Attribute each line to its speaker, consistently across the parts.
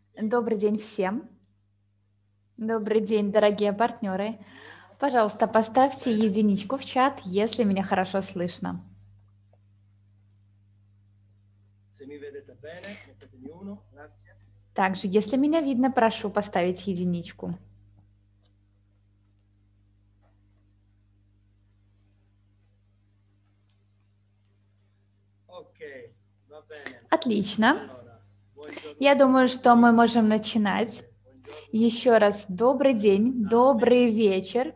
Speaker 1: Добрый день всем. Добрый день, дорогие партнеры. Пожалуйста, поставьте единичку в чат, если меня хорошо слышно. Также, если меня видно, прошу поставить единичку. Отлично. Я думаю, что мы можем начинать. Еще раз добрый день, добрый вечер.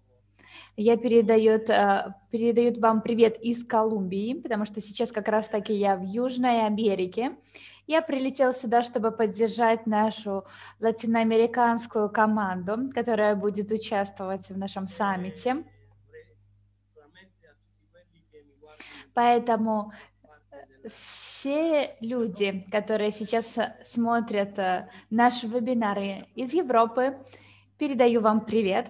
Speaker 1: Передают вам привет из Колумбии, потому что сейчас как раз-таки я в Южной Америке. Я прилетела сюда, чтобы поддержать нашу латиноамериканскую команду, которая будет участвовать в нашем саммите. Поэтому все люди, которые сейчас смотрят наши вебинары из Европы, передаю вам привет.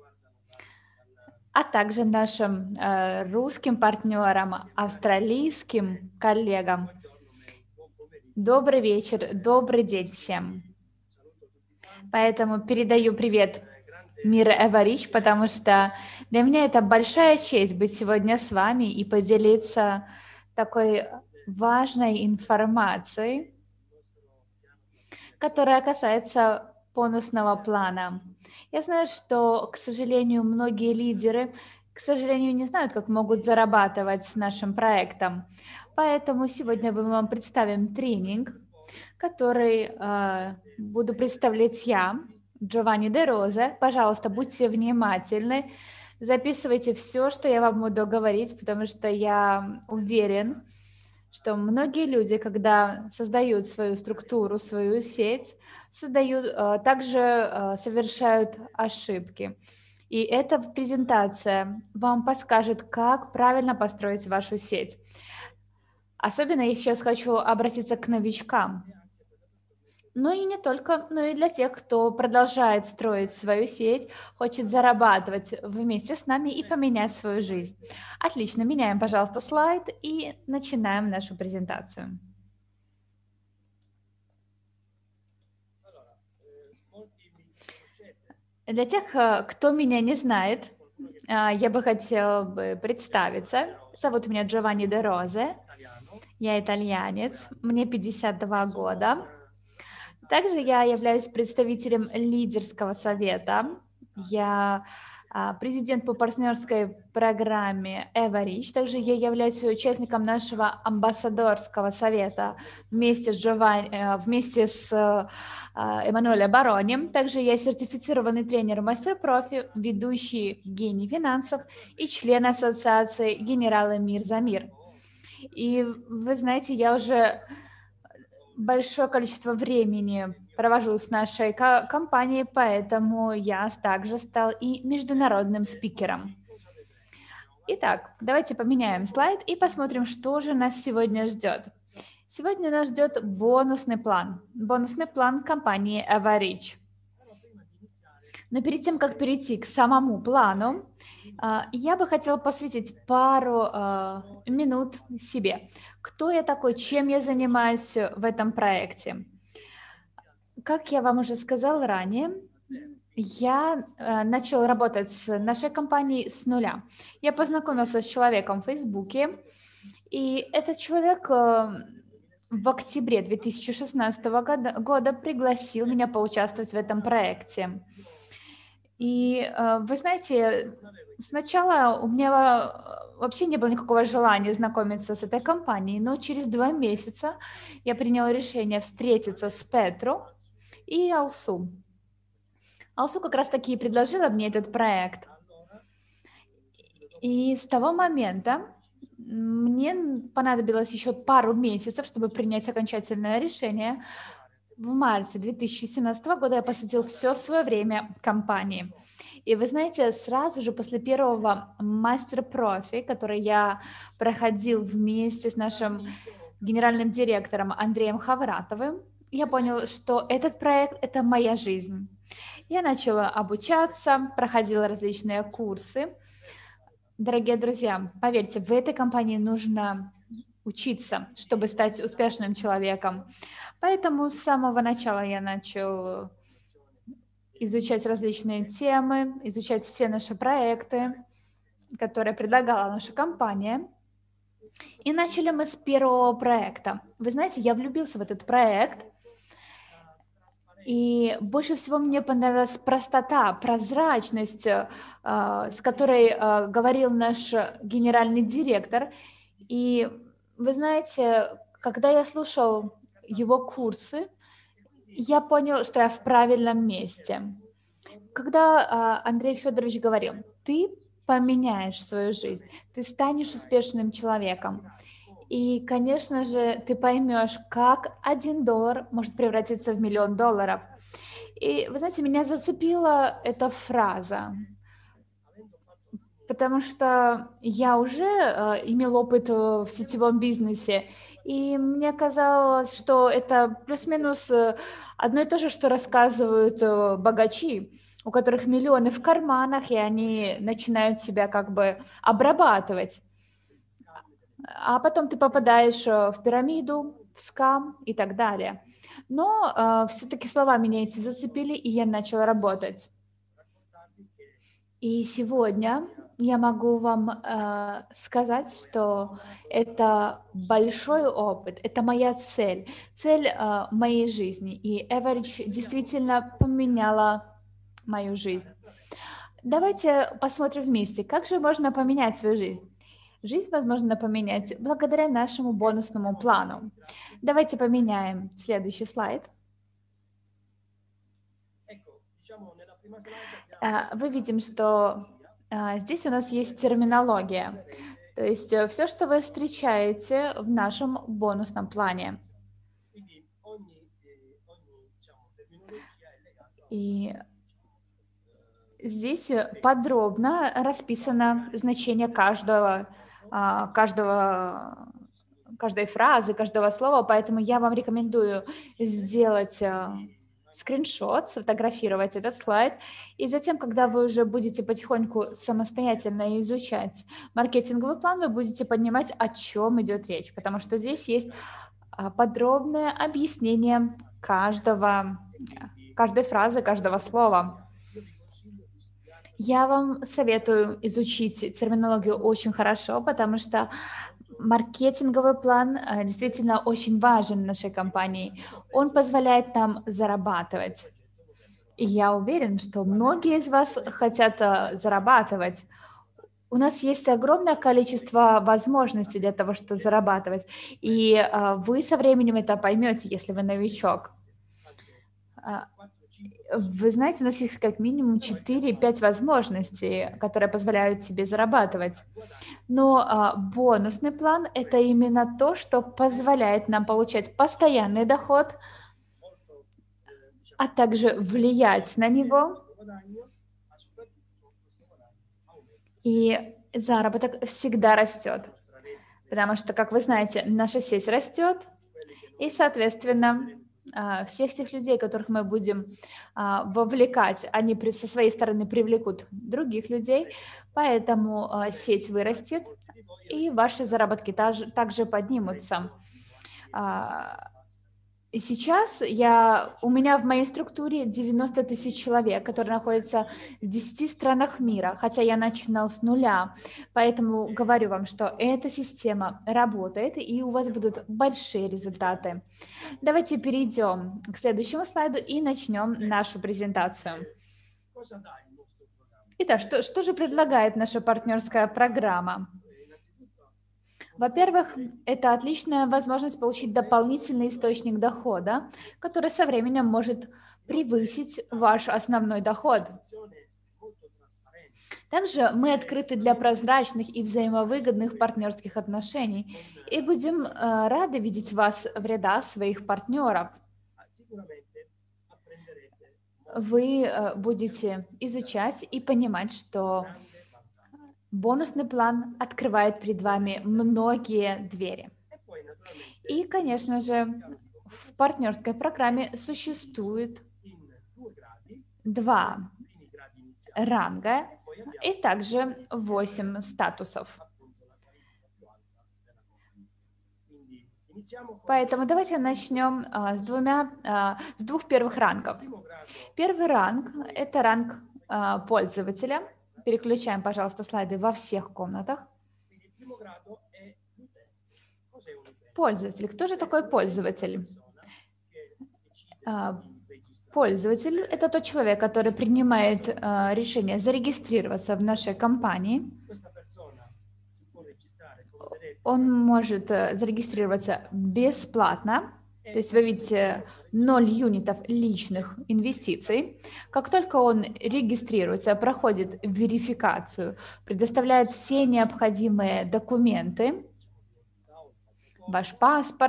Speaker 1: А также нашим русским партнерам, австралийским коллегам. Добрый вечер, добрый день всем. Поэтому передаю привет Мира Эварич, потому что для меня это большая честь быть сегодня с вами и поделиться такой важной информацией, которая касается бонусного плана. Я знаю, что, к сожалению, многие лидеры, к сожалению, не знают, как могут зарабатывать с нашим проектом. Поэтому сегодня мы вам представим тренинг, который буду представлять я, Джованни де Розе. Пожалуйста, будьте внимательны, записывайте все, что я вам буду говорить, потому что я уверен, что многие люди, когда создают свою структуру, свою сеть, также совершают ошибки. И эта презентация вам подскажет, как правильно построить вашу сеть. Особенно я сейчас хочу обратиться к новичкам. Но и не только, но и для тех, кто продолжает строить свою сеть, хочет зарабатывать вместе с нами и поменять свою жизнь. Отлично, меняем, пожалуйста, слайд и начинаем нашу презентацию. Для тех, кто меня не знает, я бы хотела представиться. Зовут меня Джованни де Розе, я итальянец, мне 52 года. Также я являюсь представителем лидерского совета. Я президент по партнерской программе Эварич. Также я являюсь участником нашего амбассадорского совета вместе с Эммануэлем Барони. Также я сертифицированный тренер мастер-профи, ведущий гений финансов и член ассоциации «Генералы Мир за мир». И вы знаете, я уже большое количество времени провожу с нашей компанией, поэтому я также стал и международным спикером. Итак, давайте поменяем слайд и посмотрим, что же нас сегодня ждет. Сегодня нас ждет бонусный план компании Эварич. Но перед тем, как перейти к самому плану, я бы хотела посвятить пару минут себе. Кто я такой, чем я занимаюсь в этом проекте? Как я вам уже сказала ранее, я начал работать с нашей компанией с нуля. Я познакомился с человеком в Фейсбуке, и этот человек в октябре 2016 года пригласил меня поучаствовать в этом проекте. И вы знаете, сначала у меня вообще не было никакого желания знакомиться с этой компанией, но через 2 месяца я приняла решение встретиться с Петру и Алсу. Алсу как раз-таки и предложила мне этот проект. И с того момента мне понадобилось еще пару месяцев, чтобы принять окончательное решение. В марте 2017 года я посвятил все свое время компании. И вы знаете, сразу же после первого мастер-профи, который я проходил вместе с нашим генеральным директором Андреем Хавратовым, я понял, что этот проект – это моя жизнь. Я начала обучаться, проходила различные курсы. Дорогие друзья, поверьте, в этой компании нужно учиться, чтобы стать успешным человеком. Поэтому с самого начала я начал изучать различные темы, изучать все наши проекты, которые предлагала наша компания. И начали мы с первого проекта. Вы знаете, я влюбился в этот проект, и больше всего мне понравилась простота, прозрачность, с которой говорил наш генеральный директор. И вы знаете, когда я слушал его курсы, я понял, что я в правильном месте. Когда Андрей Федорович говорил, ты поменяешь свою жизнь, ты станешь успешным человеком. И, конечно же, ты поймешь, как $1 может превратиться в $1 000 000. И, вы знаете, меня зацепила эта фраза, потому что я уже имел опыт в сетевом бизнесе, и мне казалось, что это плюс-минус одно и то же, что рассказывают богачи, у которых миллионы в карманах, и они начинают себя как бы обрабатывать. А потом ты попадаешь в пирамиду, в скам и так далее. Но все-таки слова меня эти зацепили, и я начала работать. И сегодня я могу вам сказать, что это большой опыт, это моя цель, цель моей жизни. И Average действительно поменяла мою жизнь. Давайте посмотрим вместе, как же можно поменять свою жизнь. Жизнь возможно поменять благодаря нашему бонусному плану. Давайте поменяем следующий слайд. Вы видим, что здесь у нас есть терминология. То есть все, что вы встречаете в нашем бонусном плане. И здесь подробно расписано значение каждой фразы, каждого слова, поэтому я вам рекомендую сделать скриншот, сфотографировать этот слайд, и затем, когда вы уже будете потихоньку самостоятельно изучать маркетинговый план, вы будете понимать, о чем идет речь, потому что здесь есть подробное объяснение каждой фразы, каждого слова. Я вам советую изучить терминологию очень хорошо, потому что маркетинговый план действительно очень важен в нашей компании. Он позволяет нам зарабатывать. И я уверен, что многие из вас хотят зарабатывать. У нас есть огромное количество возможностей для того, чтобы зарабатывать. И вы со временем это поймете, если вы новичок. Вы знаете, у нас есть как минимум 4-5 возможностей, которые позволяют тебе зарабатывать. Но бонусный план – это именно то, что позволяет нам получать постоянный доход, а также влиять на него. И заработок всегда растет, потому что, как вы знаете, наша сеть растет, и, соответственно, всех тех людей, которых мы будем вовлекать, они со своей стороны привлекут других людей, поэтому сеть вырастет, и ваши заработки также поднимутся. И сейчас у меня в моей структуре 90 000 человек, которые находятся в 10 странах мира, хотя я начинал с нуля. Поэтому говорю вам, что эта система работает, и у вас будут большие результаты. Давайте перейдем к следующему слайду и начнем нашу презентацию. Итак, что же предлагает наша партнерская программа? Во-первых, это отличная возможность получить дополнительный источник дохода, который со временем может превысить ваш основной доход. Также мы открыты для прозрачных и взаимовыгодных партнерских отношений и будем рады видеть вас в рядах своих партнеров. Вы будете изучать и понимать, что бонусный план открывает перед вами многие двери. И, конечно же, в партнерской программе существует 2 ранга и также 8 статусов. Поэтому давайте начнем с двух первых рангов. Первый ранг – это ранг пользователя. Переключаем, пожалуйста, слайды во всех комнатах. Пользователь. Кто же такой пользователь? Пользователь – это тот человек, который принимает решение зарегистрироваться в нашей компании. Он может зарегистрироваться бесплатно. То есть вы видите 0 юнитов личных инвестиций. Как только он регистрируется, проходит верификацию, предоставляет все необходимые документы, ваш паспорт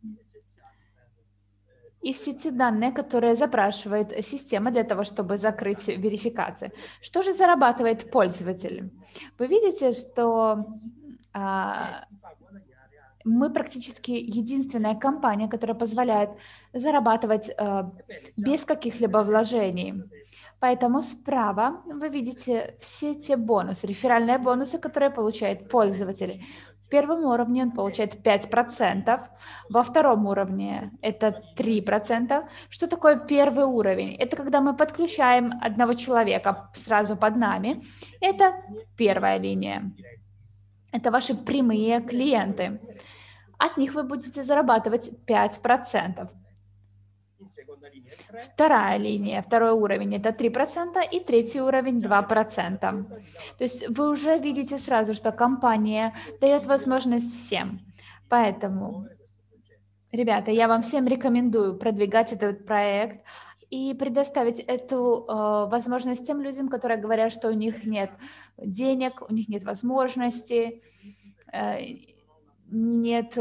Speaker 1: и все те данные, которые запрашивает система для того, чтобы закрыть верификацию. Что же зарабатывает пользователь? Вы видите, что мы практически единственная компания, которая позволяет зарабатывать без каких-либо вложений. Поэтому справа вы видите все те бонусы, реферальные бонусы, которые получает пользователь. В первом уровне он получает 5%, во втором уровне это 3%. Что такое первый уровень? Это когда мы подключаем одного человека сразу под нами. Это первая линия. Это ваши прямые клиенты. От них вы будете зарабатывать 5%. Вторая линия, второй уровень – это 3%, и третий уровень – 2%. То есть вы уже видите сразу, что компания дает возможность всем. Поэтому, ребята, я вам всем рекомендую продвигать этот проект и предоставить эту возможность тем людям, которые говорят, что у них нет денег, у них нет возможности, нет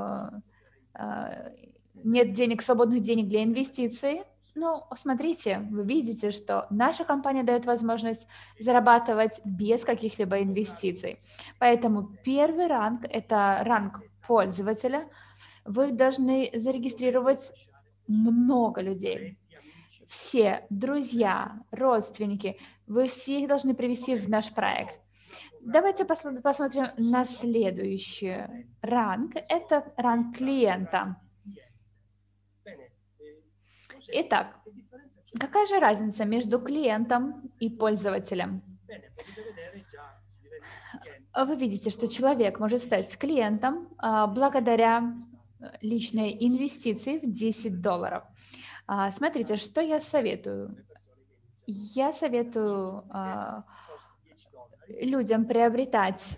Speaker 1: денег, свободных денег для инвестиций. Ну, смотрите, вы видите, что наша компания дает возможность зарабатывать без каких-либо инвестиций. Поэтому первый ранг – это ранг пользователя. Вы должны зарегистрировать много людей. Все друзья, родственники, вы всех должны привести в наш проект. Давайте посмотрим на следующий ранг. Это ранг клиента. Итак, какая же разница между клиентом и пользователем? Вы видите, что человек может стать клиентом благодаря личной инвестиции в $10. Смотрите, что я советую. Я советую людям приобретать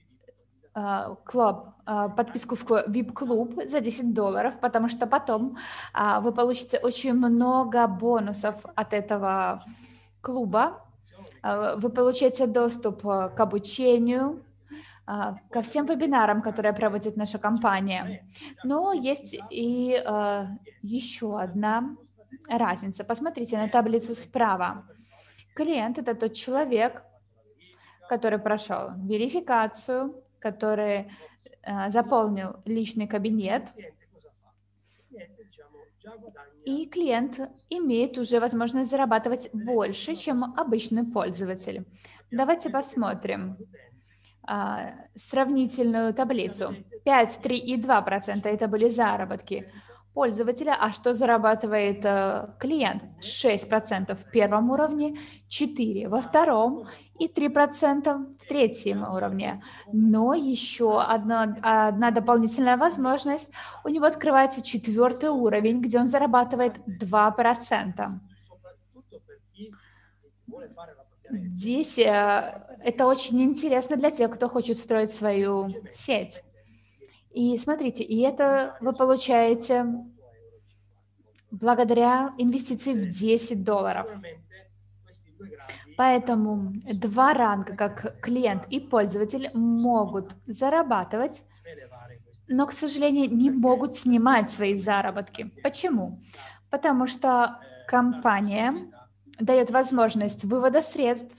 Speaker 1: подписку в VIP-клуб за $10, потому что потом вы получите очень много бонусов от этого клуба. Вы получаете доступ к обучению, ко всем вебинарам, которые проводит наша компания. Но есть и еще одна разница. Посмотрите на таблицу справа. Клиент – это тот человек, который прошел верификацию, который заполнил личный кабинет, и клиент имеет уже возможность зарабатывать больше, чем обычный пользователь. Давайте посмотрим сравнительную таблицу. 5, 3 и 2% это были заработки пользователя. А что зарабатывает клиент? 6% в первом уровне, 4% во втором и 3% в третьем уровне. Но еще одна дополнительная возможность. У него открывается 4-й уровень, где он зарабатывает 2%. Здесь это очень интересно для тех, кто хочет строить свою сеть. И смотрите, и это вы получаете благодаря инвестиции в $10. Поэтому два ранга, как клиент и пользователь, могут зарабатывать, но, к сожалению, не могут снимать свои заработки. Почему? Потому что компания дает возможность вывода средств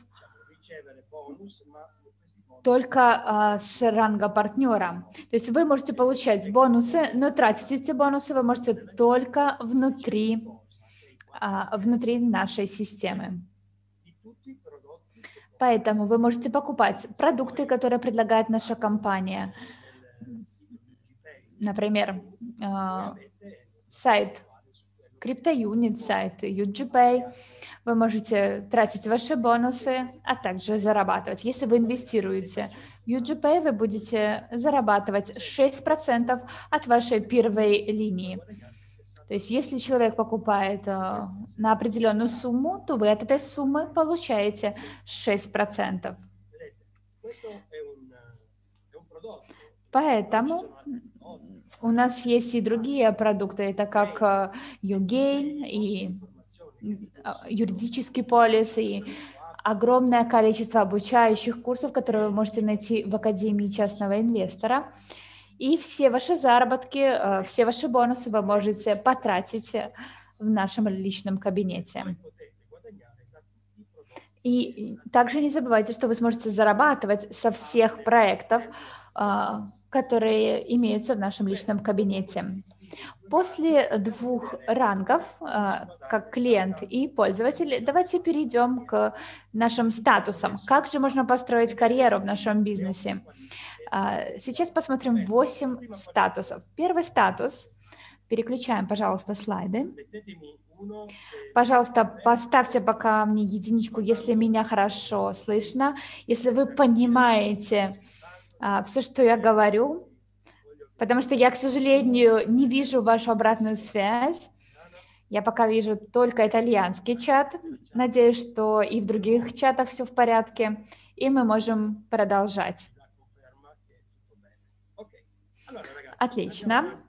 Speaker 1: только с ранга партнера. То есть вы можете получать бонусы, но тратить эти бонусы вы можете только внутри нашей системы. Поэтому вы можете покупать продукты, которые предлагает наша компания. например, сайт CryptoUnit, сайт UGPay. Вы можете тратить ваши бонусы, а также зарабатывать. Если вы инвестируете в UGPay, вы будете зарабатывать 6% от вашей первой линии. То есть если человек покупает на определенную сумму, то вы от этой суммы получаете 6%. Поэтому у нас есть и другие продукты, это как YouGain и юридический полис, и огромное количество обучающих курсов, которые вы можете найти в Академии частного инвестора. И все ваши заработки, все ваши бонусы вы можете потратить в нашем личном кабинете. И также не забывайте, что вы сможете зарабатывать со всех проектов, которые имеются в нашем личном кабинете. После 2 рангов, как клиент и пользователь, давайте перейдем к нашим статусам. Как же можно построить карьеру в нашем бизнесе? Сейчас посмотрим 8 статусов. Первый статус. Переключаем, пожалуйста, слайды. Пожалуйста, поставьте пока мне единичку, если меня хорошо слышно, если вы понимаете все, что я говорю, потому что я, к сожалению, не вижу вашу обратную связь. Я пока вижу только итальянский чат. Надеюсь, что и в других чатах все в порядке, и мы можем продолжать. Отлично.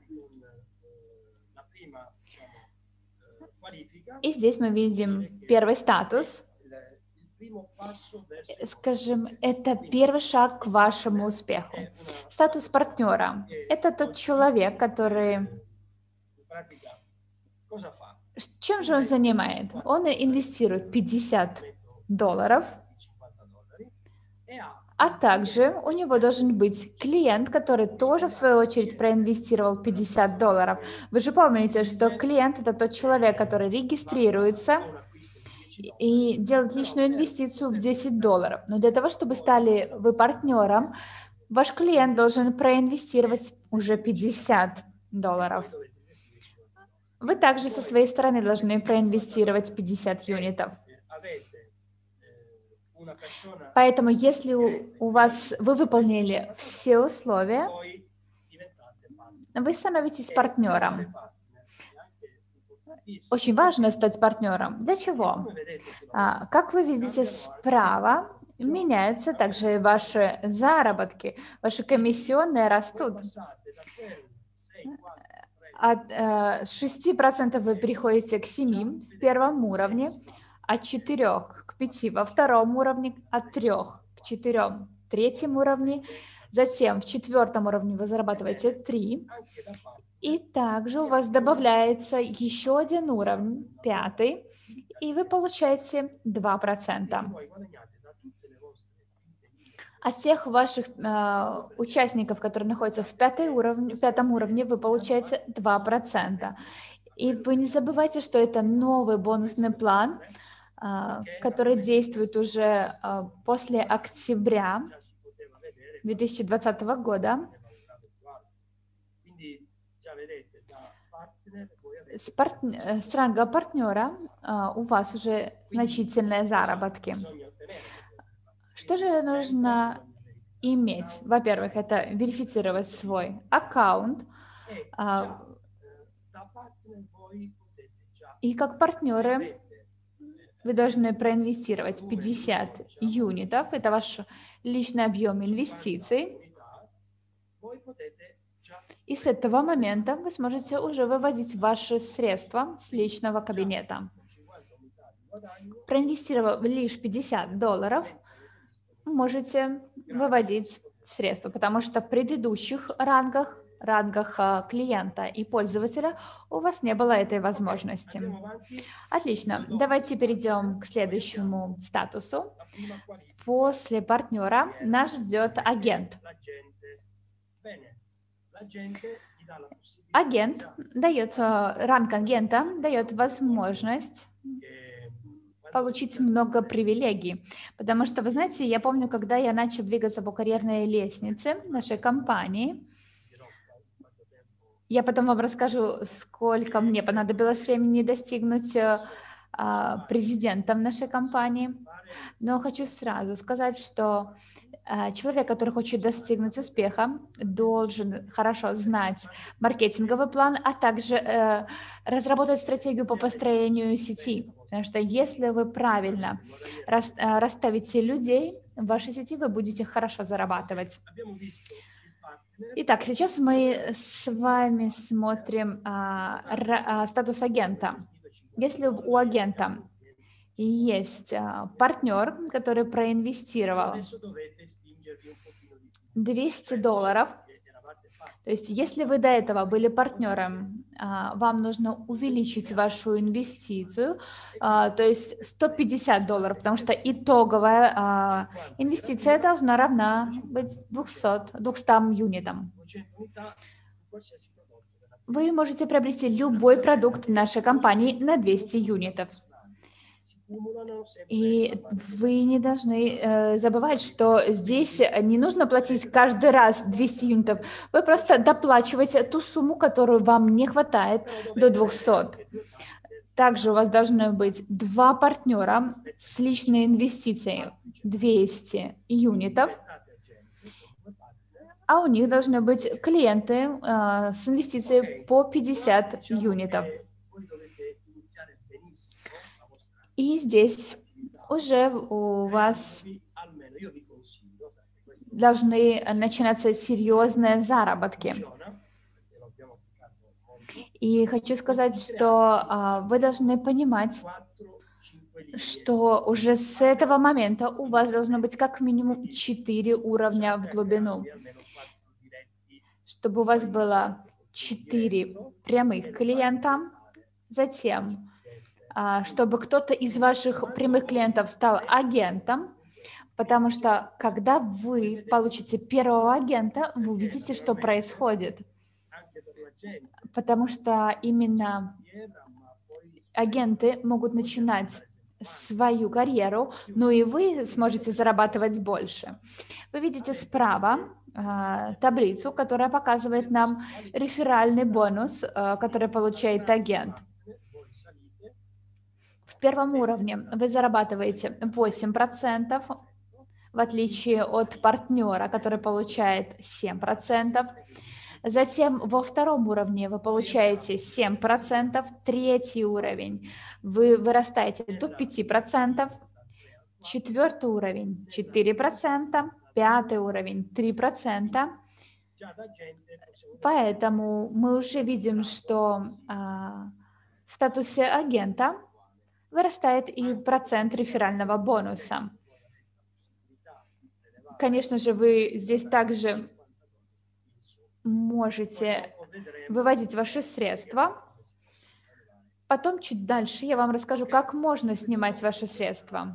Speaker 1: И здесь мы видим первый статус. Скажем, это первый шаг к вашему успеху. Статус партнера – это тот человек, который… Чем же он занимает? Он инвестирует $50, а также у него должен быть клиент, который тоже, в свою очередь, проинвестировал $50. Вы же помните, что клиент – это тот человек, который регистрируется и делает личную инвестицию в $10. Но для того, чтобы стали вы партнером, ваш клиент должен проинвестировать уже $50. Вы также со своей стороны должны проинвестировать 50 юнитов. Поэтому, если вы выполнили все условия, вы становитесь партнером. Очень важно стать партнером. Для чего? Как вы видите, справа меняются также ваши заработки, ваши комиссионные растут. От 6% вы переходите к 7 в первом уровне, от 4 к 5 во втором уровне, от 3 к 4 в третьем уровне, затем в 4-м уровне вы зарабатываете 3, и также у вас добавляется еще один уровень, 5, и вы получаете 2%. От всех ваших участников, которые находятся в 5-м уровне, вы получаете 2%. И вы не забывайте, что это новый бонусный план, который действует уже после октября 2020 года. С ранга партнера у вас уже значительные заработки. Что же нужно иметь? Во-первых, это верифицировать свой аккаунт. И как партнеры вы должны проинвестировать 50 юнитов. Это ваш личный объем инвестиций. И с этого момента вы сможете уже выводить ваши средства с личного кабинета. Проинвестировав лишь $50, можете выводить средства, потому что в предыдущих рангах клиента и пользователя у вас не было этой возможности. Отлично. Давайте перейдем к следующему статусу. После партнера нас ждет агент. Ранг агента дает возможность получить много привилегий. Потому что, вы знаете, я помню, когда я начал двигаться по карьерной лестнице нашей компании, Я потом вам расскажу, сколько мне понадобилось времени достигнуть президентом нашей компании. Но хочу сразу сказать, что человек, который хочет достигнуть успеха, должен хорошо знать маркетинговый план, а также разработать стратегию по построению сети. Потому что если вы правильно расставите людей в вашей сети, вы будете хорошо зарабатывать. Итак, сейчас мы с вами смотрим статус агента. Если у агента есть партнер, который проинвестировал $200, то есть если вы до этого были партнером, вам нужно увеличить вашу инвестицию, то есть $150, потому что итоговая инвестиция должна равна быть 200 юнитам. Вы можете приобрести любой продукт нашей компании на 200 юнитов. И вы не должны забывать, что здесь не нужно платить каждый раз 200 юнитов. Вы просто доплачиваете ту сумму, которую вам не хватает, до 200. Также у вас должны быть 2 партнера с личной инвестицией 200 юнитов, а у них должны быть клиенты с инвестицией по 50 юнитов. И здесь уже у вас должны начинаться серьезные заработки. И хочу сказать, что вы должны понимать, что уже с этого момента у вас должно быть как минимум 4 уровня в глубину, чтобы у вас было 4 прямых клиента, затем чтобы кто-то из ваших прямых клиентов стал агентом, потому что когда вы получите первого агента, вы увидите, что происходит. Потому что именно агенты могут начинать свою карьеру, но и вы сможете зарабатывать больше. Вы видите справа таблицу, которая показывает нам реферальный бонус, который получает агент. В первом уровне вы зарабатываете 8%, в отличие от партнера, который получает 7%. Затем во втором уровне вы получаете 7%, третий уровень вы вырастаете до 5%, четвертый уровень 4%, пятый уровень 3%. Поэтому мы уже видим, что в статусе агента вырастает и процент реферального бонуса. Конечно же, вы здесь также можете выводить ваши средства. Потом чуть дальше я вам расскажу, как можно снимать ваши средства.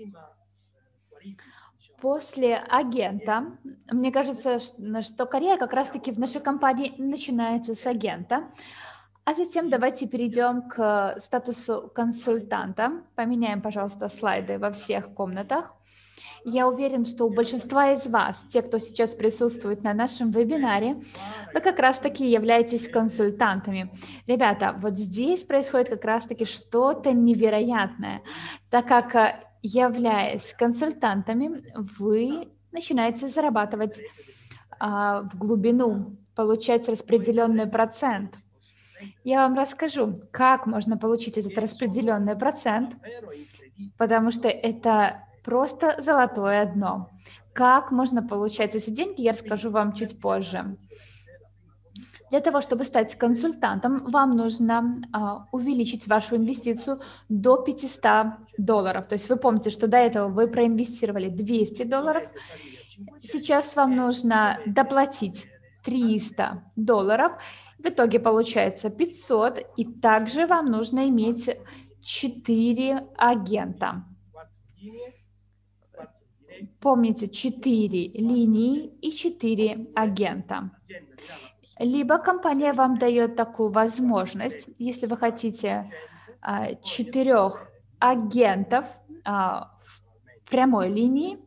Speaker 1: После агента, мне кажется, что карьера как раз-таки в нашей компании начинается с агента. А затем давайте перейдем к статусу консультанта. Поменяем, пожалуйста, слайды во всех комнатах. Я уверен, что у большинства из вас, те, кто сейчас присутствует на нашем вебинаре, вы как раз-таки являетесь консультантами. Ребята, вот здесь происходит как раз-таки что-то невероятное, так как, являясь консультантами, вы начинаете зарабатывать в глубину, получать распределенный процент. Я вам расскажу, как можно получить этот распределенный процент, потому что это просто золотое дно. Как можно получать эти деньги, я расскажу вам чуть позже. Для того, чтобы стать консультантом, вам нужно увеличить вашу инвестицию до $500. То есть вы помните, что до этого вы проинвестировали $200. Сейчас вам нужно доплатить $300. В итоге получается 500, и также вам нужно иметь 4 агента. Помните, 4 линии и 4 агента. Либо компания вам дает такую возможность, если вы хотите 4 агентов в прямой линии,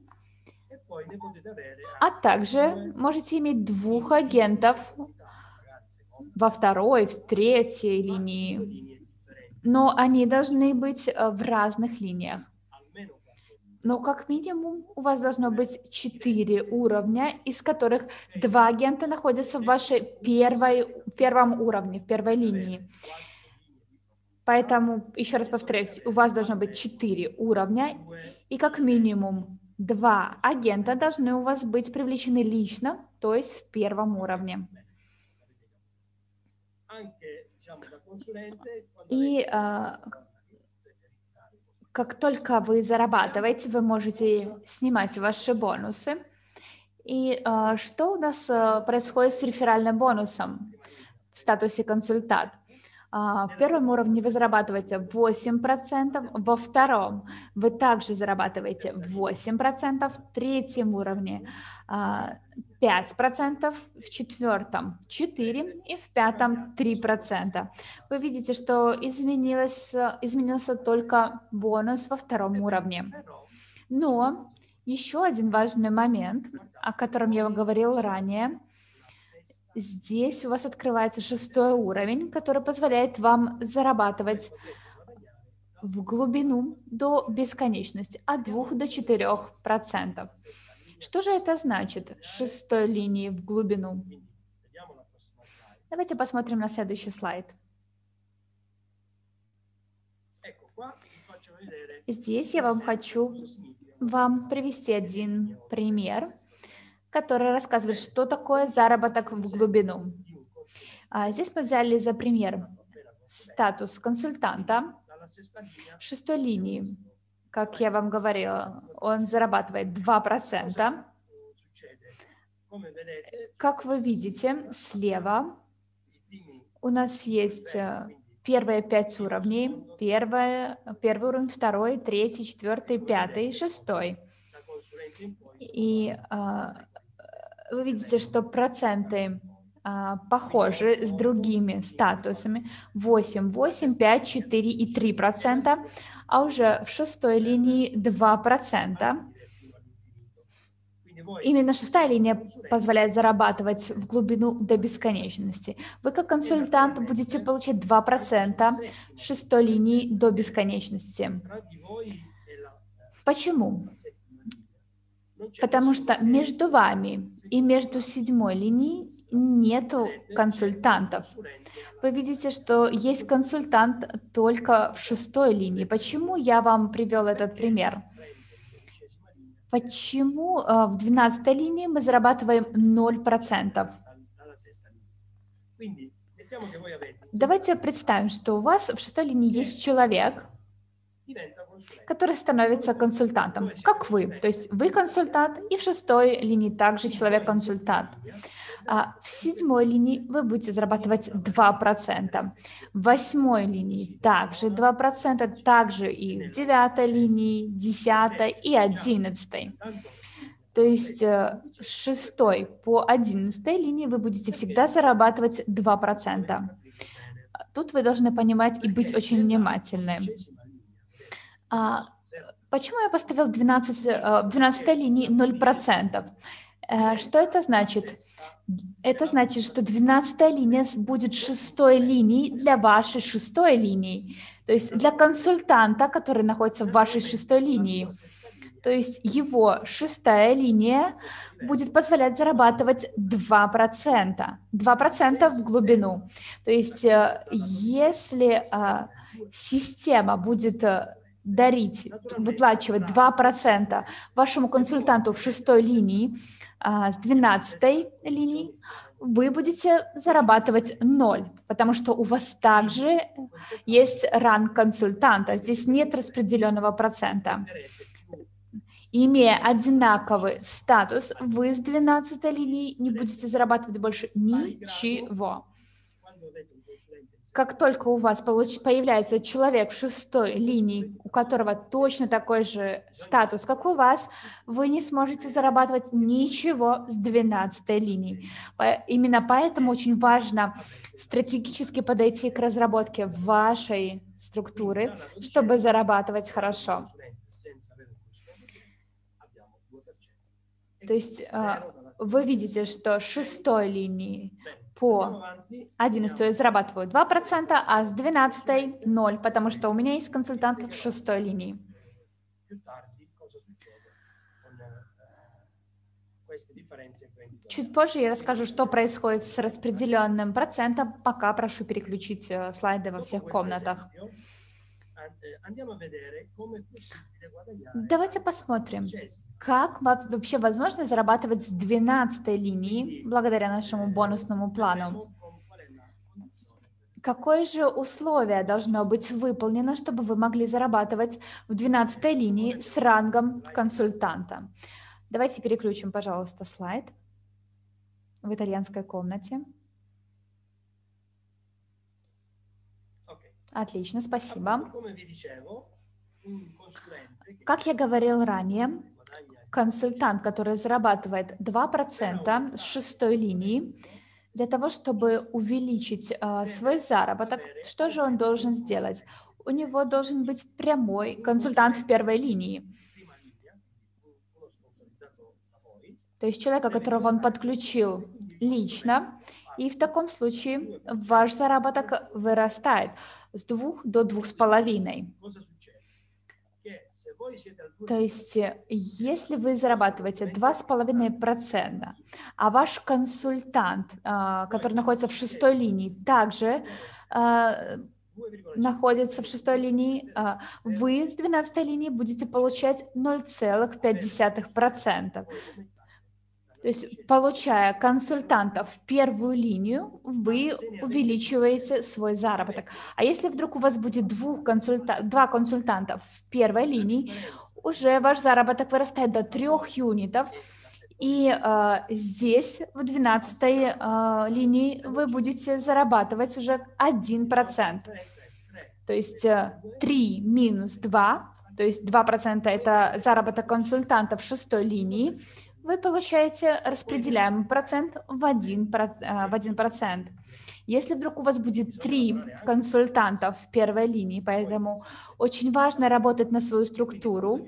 Speaker 1: а также можете иметь 2 агентов во второй, в третьей линии, но они должны быть в разных линиях. Но как минимум у вас должно быть 4 уровня, из которых 2 агента находятся в вашей первом уровне, в первой линии. Поэтому, еще раз повторюсь, у вас должно быть 4 уровня, и как минимум 2 агента должны у вас быть привлечены лично, то есть в первом уровне. И как только вы зарабатываете, вы можете снимать ваши бонусы. И что у нас происходит с реферальным бонусом в статусе консультант? В первом уровне вы зарабатываете 8%, во втором вы также зарабатываете 8%, в третьем уровне 5%, в четвертом 4% и в пятом 3%. Вы видите, что изменился только бонус во втором уровне. Но еще один важный момент, о котором я вам говорил ранее, здесь у вас открывается 6-й уровень, который позволяет вам зарабатывать в глубину до бесконечности, от 2 до 4%. Что же это значит, 6-й линии в глубину? Давайте посмотрим на следующий слайд. Здесь я хочу вам привести один пример, который рассказывает, что такое заработок в глубину. Здесь мы взяли за пример статус консультанта 6-й линии. Как я вам говорила, он зарабатывает 2%. Как вы видите, слева у нас есть первые 5 уровней. Первый уровень, второй, третий, четвертый, пятый, 6-й. И вы видите, что проценты похожи с другими статусами. 8, 8, 5, 4 и 3%, а уже в 6-й линии 2%. Именно 6-я линия позволяет зарабатывать в глубину до бесконечности. Вы как консультант будете получать 2% 6-й линии до бесконечности. Почему? Потому что между вами и между 7-й линией нету консультантов. Вы видите, что есть консультант только в 6-й линии. Почему я вам привел этот пример? Почему в 12-й линии мы зарабатываем 0%? Давайте представим, что у вас в 6-й линии есть человек, который становится консультантом, как вы. То есть вы консультант, и в 6-й линии также человек-консультант. В 7-й линии вы будете зарабатывать 2%. В 8-й линии также 2%, также и в 9-й линии, 10-й и 11-й. То есть с 6-й по 11-й линии вы будете всегда зарабатывать 2%. Тут вы должны понимать и быть очень внимательны. Почему я поставил в 12-й линии 0%? Что это значит? Это значит, что 12-я линия будет 6-й линией для вашей 6-й линии. То есть для консультанта, который находится в вашей 6-й линии. То есть его 6-я линия будет позволять зарабатывать 2%. 2% в глубину. То есть если система будет выплачивать 2% вашему консультанту в 6-й линии, с 12-й линии, вы будете зарабатывать 0, потому что у вас также есть ранг консультанта. Здесь нет распределенного процента. Имея одинаковый статус, вы с 12-й линии не будете зарабатывать больше ничего. Как только у вас появляется человек в 6-й линии, у которого точно такой же статус, как у вас, вы не сможете зарабатывать ничего с 12-й линии. Именно поэтому очень важно стратегически подойти к разработке вашей структуры, чтобы зарабатывать хорошо. То есть вы видите, что с 6-й линии по 11 я зарабатываю 2%, а с 12 0, потому что у меня есть консультант в 6 линии. Чуть позже я расскажу, что происходит с распределенным процентом, пока прошу переключить слайды во всех комнатах. Давайте посмотрим, как вообще возможно зарабатывать с 12 линии благодаря нашему бонусному плану. Какое же условие должно быть выполнено, чтобы вы могли зарабатывать в 12 линии с рангом консультанта? Давайте переключим, пожалуйста, слайд в итальянской комнате. Отлично, спасибо. Как я говорил ранее, консультант, который зарабатывает 2% с 6 линии, для того, чтобы увеличить свой заработок, что же он должен сделать? У него должен быть прямой консультант в первой линии. То есть человека, которого он подключил лично, и в таком случае ваш заработок вырастает с 2 до 2,5. То есть, если вы зарабатываете 2,5%, а ваш консультант, который находится в 6 линии, также находится в 6 линии, вы с 12 линии будете получать 0,5%. То есть, получая консультанта в первую линию, вы увеличиваете свой заработок. А если вдруг у вас будет два консультанта в первой линии, уже ваш заработок вырастает до 3 юнитов. И здесь, в 12 линии, вы будете зарабатывать уже 1%. То есть 3 минус 2, то есть 2% это заработок консультанта в 6 линии, вы получаете распределяемый процент в 1%. Если вдруг у вас будет 3 консультанта в первой линии, поэтому очень важно работать на свою структуру.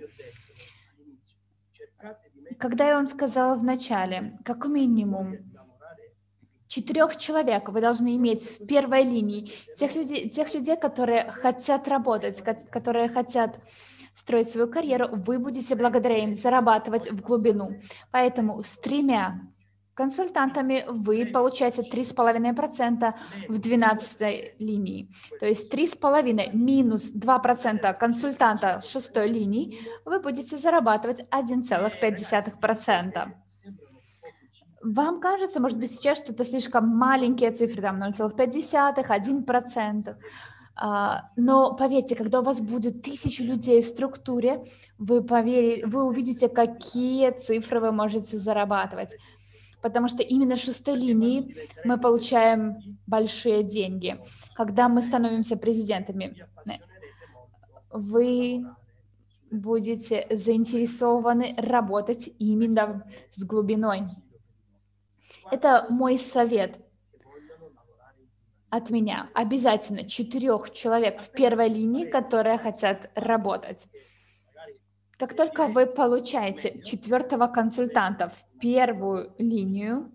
Speaker 1: Когда я вам сказала в начале, как минимум 4 человек вы должны иметь в первой линии, тех людей, которые хотят работать, которые хотят строить свою карьеру, вы будете благодаря им зарабатывать в глубину. Поэтому с 3 консультантами вы получаете 3,5% в 12 линии. То есть 3,5 минус 2% консультанта 6 линии, вы будете зарабатывать 1,5%. Вам кажется, может быть, сейчас, что это слишком маленькие цифры, там 0,5, 1%. Но поверьте, когда у вас будет 1000 людей в структуре, вы увидите, какие цифры вы можете зарабатывать. Потому что именно с 6 линии мы получаем большие деньги. Когда мы становимся президентами, вы будете заинтересованы работать именно с глубиной. Это мой совет от меня. Обязательно 4 человек в первой линии, которые хотят работать. Как только вы получаете 4 консультанта в первую линию,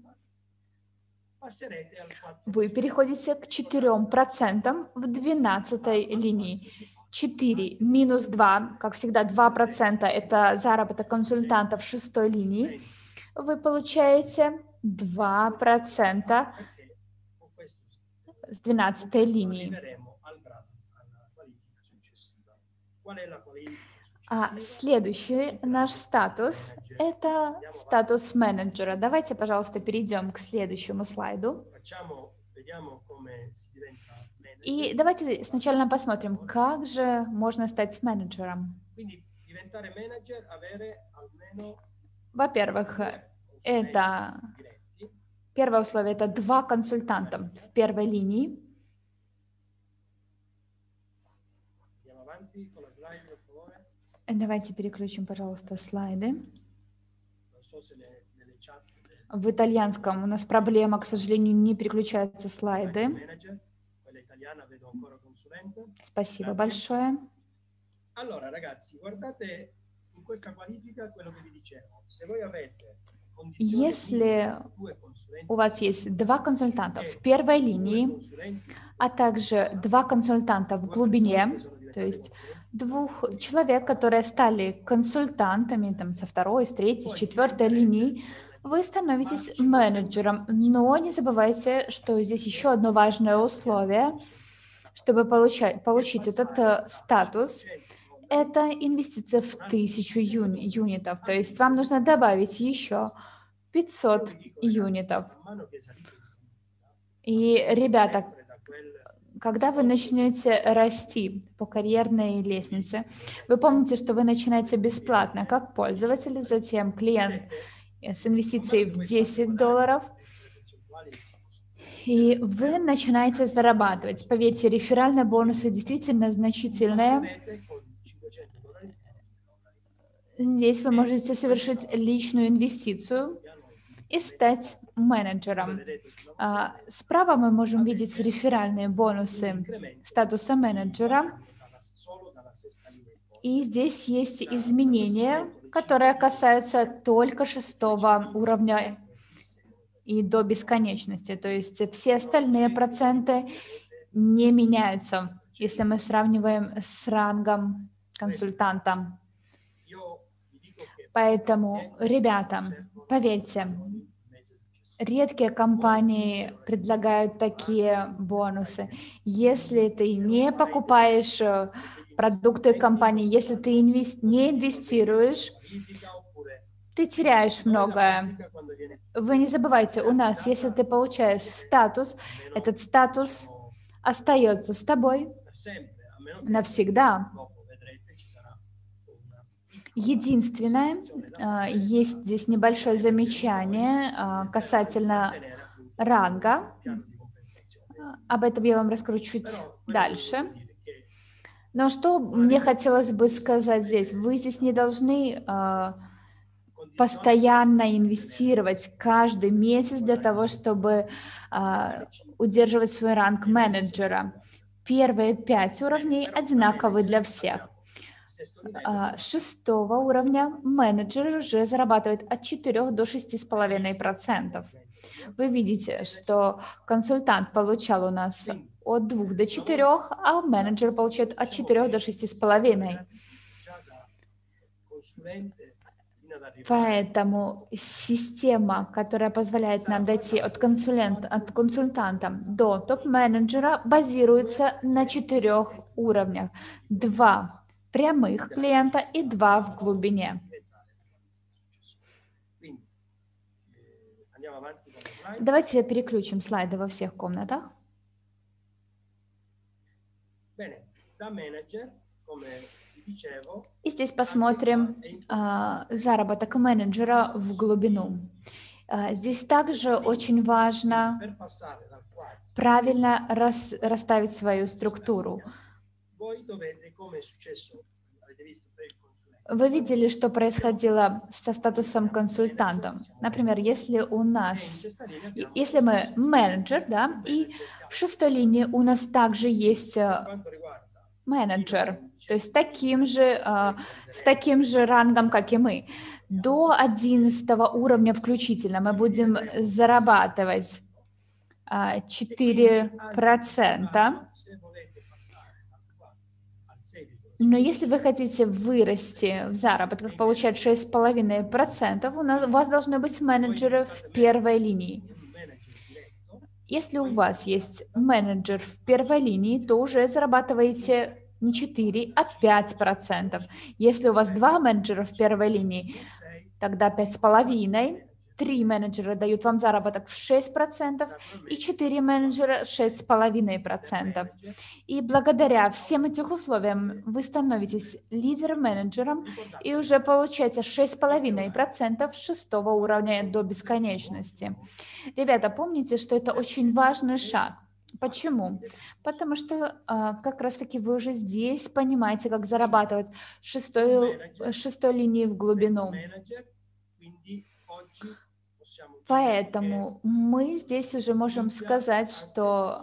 Speaker 1: вы переходите к 4% в 12 линии. 4 минус 2, как всегда, 2% это заработок консультанта в 6 линии. Вы получаете 2% с 12 линии. А следующий наш статус – это статус менеджера. Давайте, пожалуйста, перейдем к следующему слайду. И давайте сначала посмотрим, как же можно стать менеджером. Во-первых, это первое условие – это 2 консультанта в первой линии. Давайте переключим, пожалуйста, слайды. В итальянском у нас проблема, к сожалению, не переключаются слайды. Спасибо большое. Если у вас есть 2 консультанта в первой линии, а также 2 консультанта в глубине, то есть 2 человек, которые стали консультантами там, со 2-й, с 3-й, с 4-й линии, вы становитесь менеджером. Но не забывайте, что здесь еще одно важное условие, чтобы получить этот статус. Это инвестиция в 1000 юнитов, то есть вам нужно добавить еще 500 юнитов. И, ребята, когда вы начнете расти по карьерной лестнице, вы помните, что вы начинаете бесплатно как пользователь, затем клиент с инвестицией в $10, и вы начинаете зарабатывать. Поверьте, реферальные бонусы действительно значительные. Здесь вы можете совершить личную инвестицию и стать менеджером. Справа мы можем видеть реферальные бонусы статуса менеджера. И здесь есть изменения, которые касаются только 6-го уровня и до бесконечности. То есть все остальные проценты не меняются, если мы сравниваем с рангом консультанта. Поэтому, ребята, поверьте, редкие компании предлагают такие бонусы. Если ты не покупаешь продукты компании, если ты не инвестируешь, ты теряешь многое. Вы не забывайте, у нас, если ты получаешь статус, этот статус остается с тобой навсегда. Единственное, есть здесь небольшое замечание касательно ранга. Об этом я вам расскажу чуть дальше. Но что мне хотелось бы сказать здесь? Вы здесь не должны постоянно инвестировать каждый месяц для того, чтобы удерживать свой ранг менеджера. Первые 5 уровней одинаковы для всех. 6-го уровня менеджер уже зарабатывает от 4 до 6,5%. Вы видите, что консультант получал у нас от 2 до 4, а менеджер получает от 4 до 6,5%. Поэтому система, которая позволяет нам дойти от консультанта до топ-менеджера, базируется на 4 уровнях. 2 прямых клиента и 2 в глубине. Давайте переключим слайды во всех комнатах. И здесь посмотрим заработок менеджера в глубину. Здесь также очень важно правильно расставить свою структуру. Вы видели, что происходило со статусом консультанта. Например, если мы менеджер, да, и в 6-й линии у нас также есть менеджер, то есть с таким же рангом, как и мы. До 11-го уровня включительно мы будем зарабатывать 4%. Но если вы хотите вырасти в заработках, получать 6,5%, у вас должны быть менеджеры в первой линии. Если у вас есть менеджер в первой линии, то уже зарабатываете не 4, а 5%. Если у вас 2 менеджера в первой линии, тогда 5,5%. 3 менеджера дают вам заработок в 6%, и 4 менеджера 6,5%. И благодаря всем этим условиям вы становитесь лидером-менеджером и уже получаете 6,5% 6-го уровня до бесконечности. Ребята, помните, что это очень важный шаг. Почему? Потому что как раз-таки вы уже здесь понимаете, как зарабатывать 6-й линии в глубину. Поэтому мы здесь уже можем сказать, что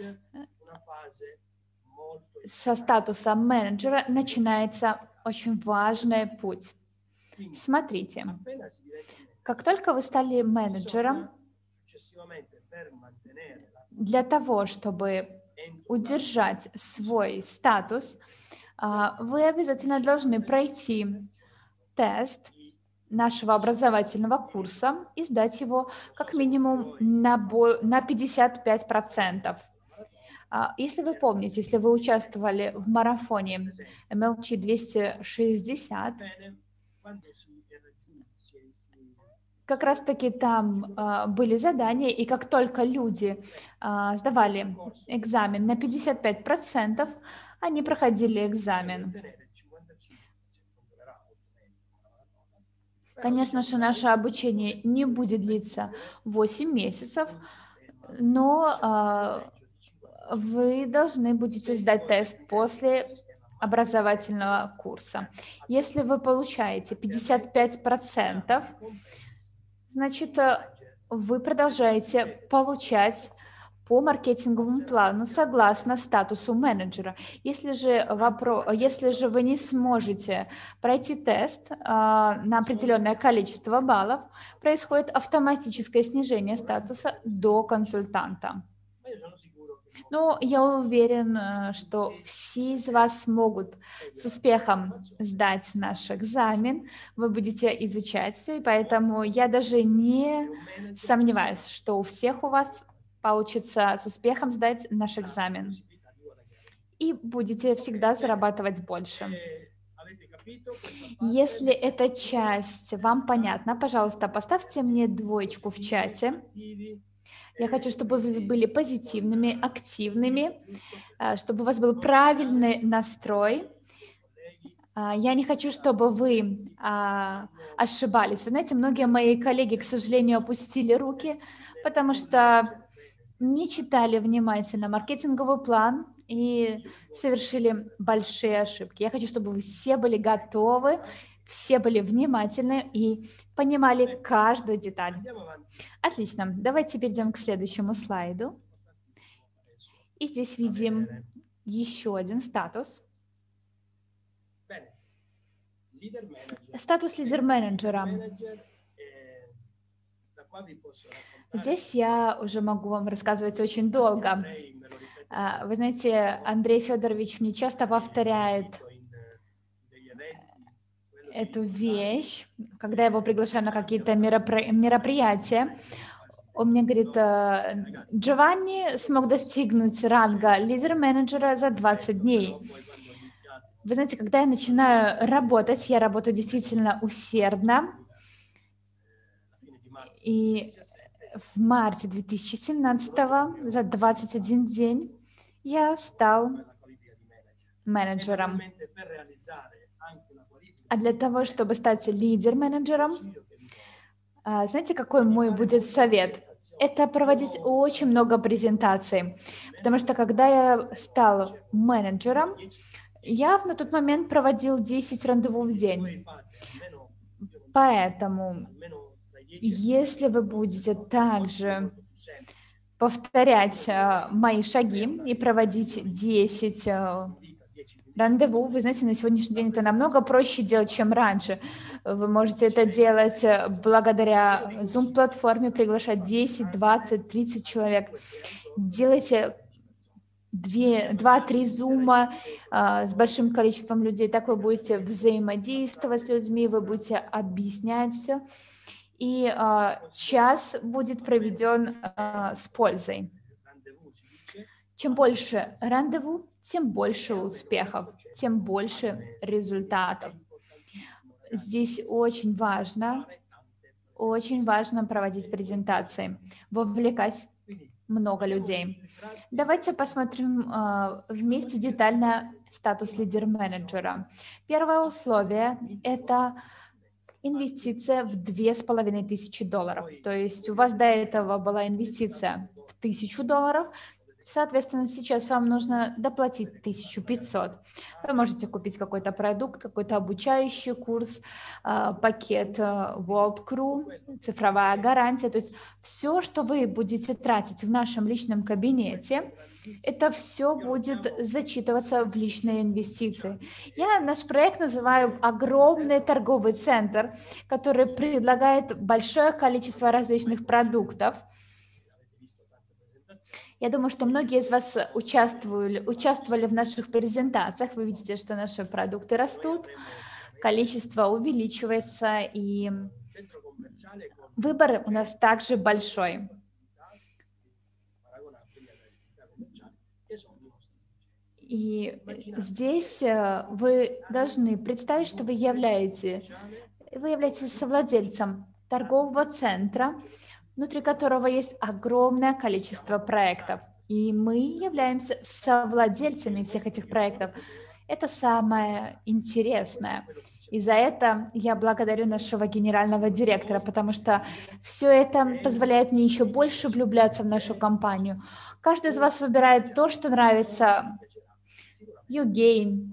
Speaker 1: со статуса менеджера начинается очень важный путь. Смотрите, Как только вы стали менеджером, для того, чтобы удержать свой статус, вы обязательно должны пройти тест нашего образовательного курса и сдать его как минимум на 55%. Если вы помните, если вы участвовали в марафоне MLC 260, как раз-таки там были задания, и как только люди сдавали экзамен на 55%, они проходили экзамен. Конечно же, наше обучение не будет длиться 8 месяцев, но вы должны будете сдать тест после образовательного курса. Если вы получаете 55%, значит, вы продолжаете получать по маркетинговому плану согласно статусу менеджера. Если же вы не сможете пройти тест на определенное количество баллов, происходит автоматическое снижение статуса до консультанта. Но я уверен, что все из вас смогут с успехом сдать наш экзамен. Вы будете изучать все, и поэтому я даже не сомневаюсь, что у всех у вас получится с успехом сдать наш экзамен. И будете всегда зарабатывать больше. Если эта часть вам понятна, пожалуйста, поставьте мне 2 в чате. Я хочу, чтобы вы были позитивными, активными, чтобы у вас был правильный настрой. Я не хочу, чтобы вы ошибались. Вы знаете, многие мои коллеги, к сожалению, опустили руки, потому что не читали внимательно маркетинговый план и совершили большие ошибки. Я хочу, чтобы вы все были готовы, все были внимательны и понимали каждую деталь. Отлично. Давайте перейдем к следующему слайду. И здесь видим еще один статус. Статус лидер-менеджера. Здесь я уже могу вам рассказывать очень долго. Вы знаете, Андрей Федорович мне часто повторяет эту вещь, когда я его приглашаю на какие-то мероприятия. Он мне говорит: Джованни смог достигнуть ранга лидер-менеджера за 20 дней. Вы знаете, когда я начинаю работать, я работаю действительно усердно. И в марте 2017 за 21 день я стал менеджером. А для того, чтобы стать лидер-менеджером, знаете, какой мой будет совет? Это проводить очень много презентаций. Потому что когда я стал менеджером, я на тот момент проводил 10 рандеву в день. Поэтому, если вы будете также повторять мои шаги и проводить 10 рандеву, вы знаете, на сегодняшний день это намного проще делать, чем раньше. Вы можете это делать благодаря Zoom-платформе, приглашать 10, 20, 30 человек. Делайте 2-3 зума с большим количеством людей. Так вы будете взаимодействовать с людьми, вы будете объяснять все. И час будет проведен с пользой. Чем больше рандеву, тем больше успехов, тем больше результатов. Здесь очень важно проводить презентации, вовлекать много людей. Давайте посмотрим вместе детально статус лидер-менеджера. Первое условие – это инвестиция в $2500. То есть у вас до этого была инвестиция в $1000, Соответственно, сейчас вам нужно доплатить 1500. Вы можете купить какой-то продукт, какой-то обучающий курс, пакет World Crew, цифровая гарантия. То есть все, что вы будете тратить в нашем личном кабинете, это все будет зачитываться в личные инвестиции. Я наш проект называю огромный торговый центр, который предлагает большое количество различных продуктов. Я думаю, что многие из вас участвовали в наших презентациях. Вы видите, что наши продукты растут, количество увеличивается, и выбор у нас также большой. И здесь вы должны представить, что вы являетесь совладельцем торгового центра, внутри которого есть огромное количество проектов. И мы являемся совладельцами всех этих проектов. Это самое интересное. И за это я благодарю нашего генерального директора, потому что все это позволяет мне еще больше влюбляться в нашу компанию. Каждый из вас выбирает то, что нравится. YouGain,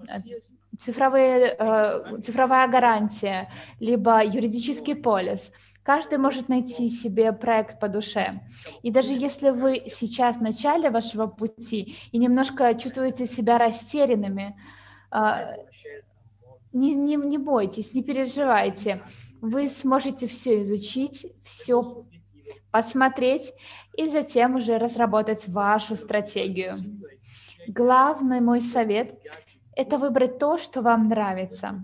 Speaker 1: цифровая гарантия, либо юридический полис. Каждый может найти себе проект по душе. И даже если вы сейчас в начале вашего пути и немножко чувствуете себя растерянными, не бойтесь, не переживайте. Вы сможете все изучить, все посмотреть и затем уже разработать вашу стратегию. Главный мой совет – это выбрать то, что вам нравится.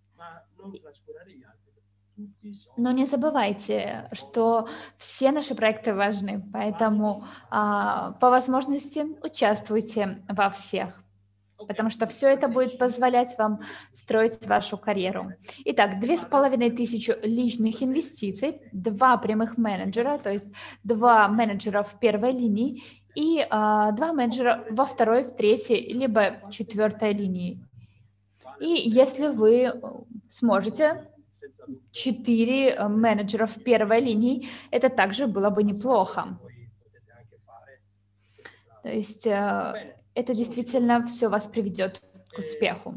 Speaker 1: Но не забывайте, что все наши проекты важны, поэтому по возможности участвуйте во всех, потому что все это будет позволять вам строить вашу карьеру. Итак, 2500 личных инвестиций, 2 прямых менеджера, то есть 2 менеджера в первой линии и 2 менеджера во второй, в третьей, либо 4-й линии. И если вы сможете 4 менеджера в первой линии, это также было бы неплохо. То есть это действительно все вас приведет к успеху.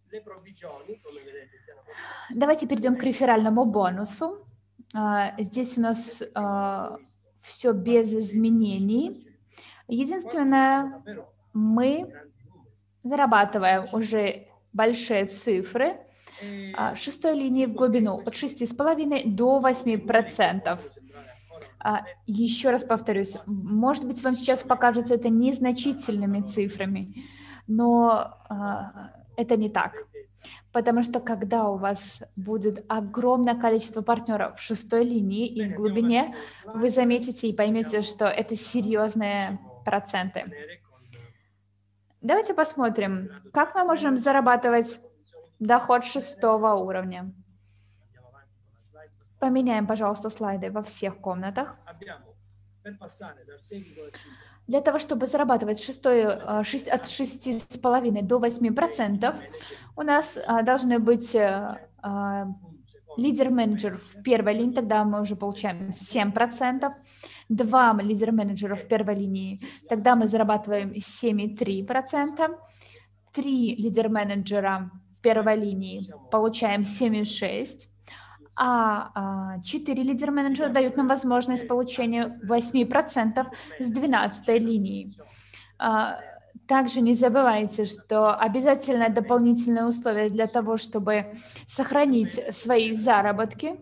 Speaker 1: Давайте перейдем к реферальному бонусу. Здесь у нас все без изменений. Единственное, мы зарабатываем уже большие цифры 6-й линии в глубину от 6,5 до 8%. Еще раз повторюсь, может быть, вам сейчас покажется это незначительными цифрами, но это не так. Потому что когда у вас будет огромное количество партнеров в 6-й линии и в глубине, вы заметите и поймете, что это серьезные проценты. Давайте посмотрим, как мы можем зарабатывать доход 6-го уровня. Поменяем, пожалуйста, слайды во всех комнатах. Для того, чтобы зарабатывать от 6,5 до 8%, у нас должны быть лидер-менеджер в первой линии, тогда мы уже получаем 7%, 2 лидер-менеджера в первой линии, тогда мы зарабатываем 7,3%, 3 лидер-менеджера в первой линии получаем 7,6%, а 4 лидер-менеджера дают нам возможность получения 8% с 12-й линии. Также не забывайте, что обязательно дополнительные условия для того, чтобы сохранить свои заработки.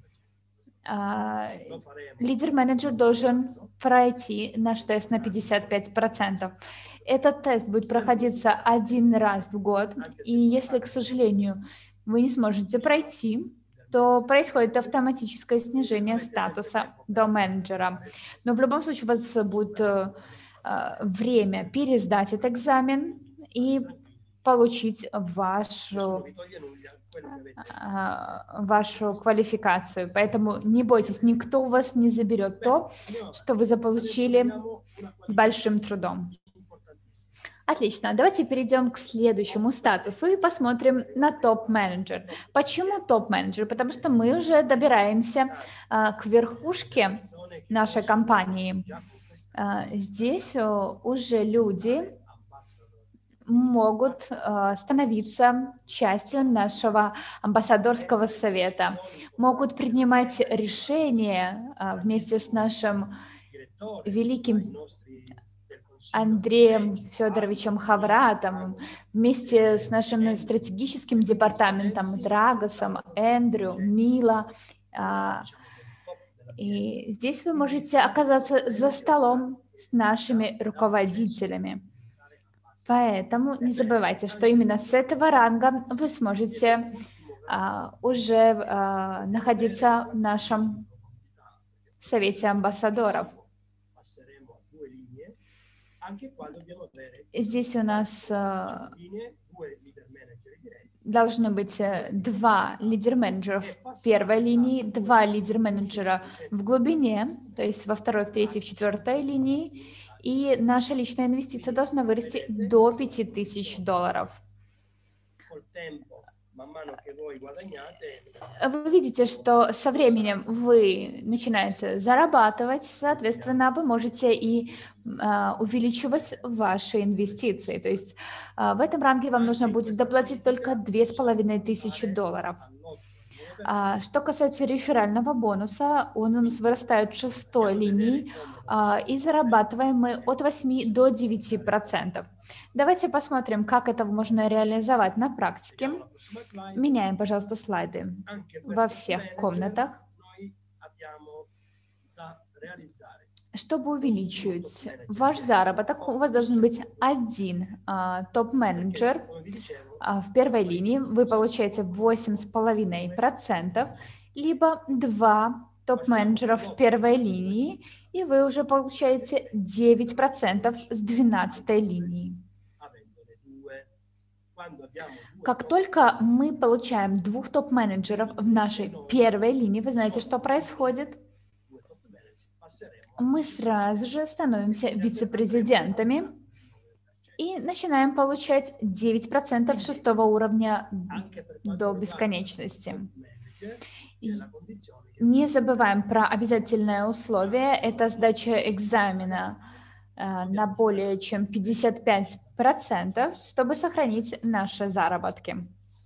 Speaker 1: Лидер-менеджер должен пройти наш тест на 55%. Этот тест будет проходиться 1 раз в год, и если, к сожалению, вы не сможете пройти, то происходит автоматическое снижение статуса до менеджера. Но в любом случае у вас будет время пересдать этот экзамен и получить вашу квалификацию. Поэтому не бойтесь, никто у вас не заберет то, что вы заполучили с большим трудом. Отлично, давайте перейдем к следующему статусу и посмотрим на топ-менеджер. Почему топ-менеджер? Потому что мы уже добираемся к верхушке нашей компании. Здесь уже люди могут становиться частью нашего амбассадорского совета, могут принимать решения вместе с нашим великим Андреем Федоровичем Хавратом, вместе с нашим стратегическим департаментом Драгосом, Эндрю, Мила. И здесь вы можете оказаться за столом с нашими руководителями. Поэтому не забывайте, что именно с этого ранга вы сможете уже находиться в нашем совете амбассадоров. Здесь у нас должны быть 2 лидер-менеджера в первой линии, 2 лидер-менеджера в глубине, то есть во второй, в третьей, в четвертой линии, и наша личная инвестиция должна вырасти до $5000. Вы видите, что со временем вы начинаете зарабатывать, соответственно, вы можете и увеличивать ваши инвестиции. То есть в этом ранге вам нужно будет доплатить только $2500. Что касается реферального бонуса, он у нас вырастает в 6-й линии, и зарабатываем мы от 8 до 9%. Давайте посмотрим, как это можно реализовать на практике. Меняем, пожалуйста, слайды во всех комнатах. Чтобы увеличить ваш заработок, у вас должен быть один топ-менеджер в первой линии. Вы получаете 8,5%, либо 2 топ-менеджера в первой линии, и вы уже получаете 9% с 12-й линии. Как только мы получаем 2 топ-менеджеров в нашей первой линии, вы знаете, что происходит? Мы сразу же становимся вице-президентами и начинаем получать 9% 6-го уровня до бесконечности. Не забываем про обязательное условие, это сдача экзамена на более чем 55%, чтобы сохранить наши заработки.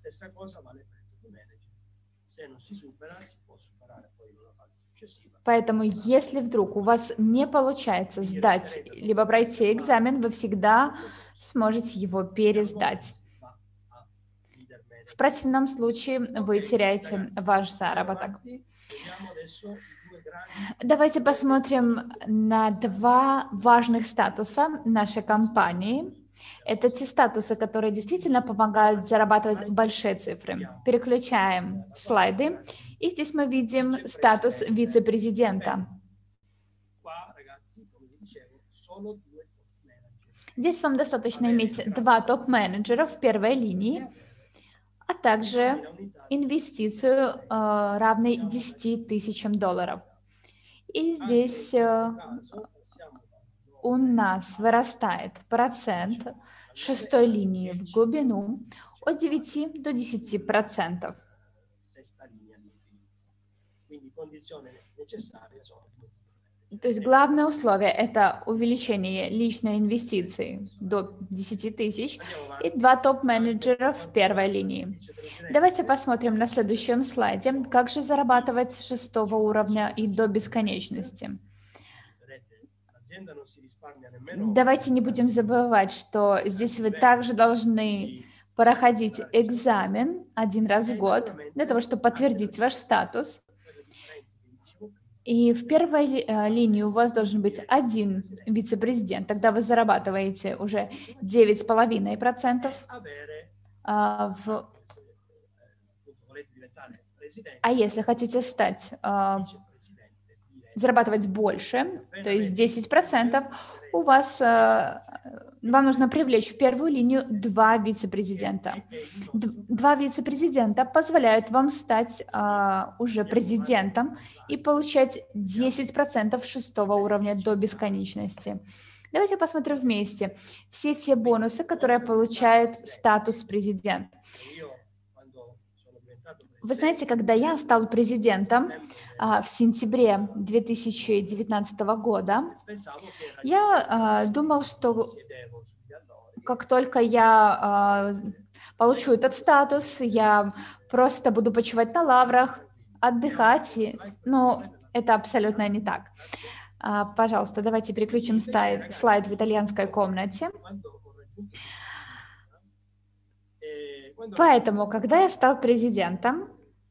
Speaker 1: Поэтому, если вдруг у вас не получается сдать либо пройти экзамен, вы всегда сможете его пересдать. В противном случае вы теряете ваш заработок. Давайте посмотрим на 2 важных статуса нашей компании. Это те статусы, которые действительно помогают зарабатывать большие цифры. Переключаем слайды. И здесь мы видим статус вице-президента. Здесь вам достаточно иметь 2 топ-менеджера в первой линии, а также инвестицию равной $10 000. И здесь у нас вырастает процент 6-й линии в глубину от 9 до 10%. То есть главное условие – это увеличение личной инвестиции до 10 тысяч и 2 топ-менеджера в первой линии. Давайте посмотрим на следующем слайде, как же зарабатывать с 6-го уровня и до бесконечности. Давайте не будем забывать, что здесь вы также должны проходить экзамен 1 раз в год для того, чтобы подтвердить ваш статус. И в первой линии у вас должен быть 1 вице-президент, тогда вы зарабатываете уже 9,5%. А если хотите зарабатывать больше, то есть 10%, вам нужно привлечь в первую линию 2 вице-президента. 2 вице-президента позволяют вам стать уже президентом и получать 10% 6-го уровня до бесконечности. Давайте посмотрим вместе все те бонусы, которые получает статус президента. Вы знаете, когда я стал президентом в сентябре 2019 года, я думал, что как только я получу этот статус, я просто буду почивать на лаврах, отдыхать. Но это абсолютно не так. Пожалуйста, давайте переключим слайд в итальянской комнате. Поэтому, когда я стал президентом,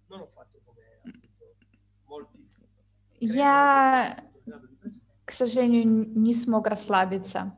Speaker 1: я, к сожалению, не смог расслабиться.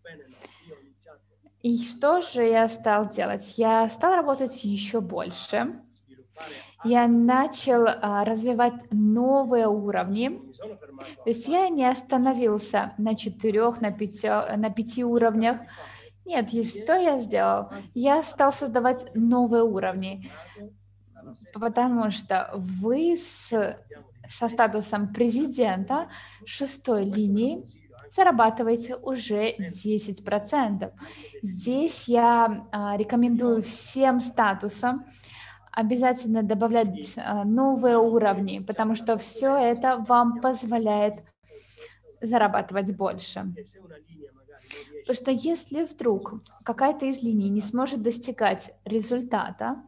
Speaker 1: И что же я стал делать? Я стал работать еще больше. Я начал развивать новые уровни. То есть я не остановился на 4, на 5 уровнях. Нет, и что я сделал? Я стал создавать новые уровни, потому что вы со статусом президента 6-й линии зарабатываете уже 10%. Здесь я рекомендую всем статусам обязательно добавлять новые уровни, потому что все это вам позволяет зарабатывать больше. Потому что если вдруг какая-то из линий не сможет достигать результата,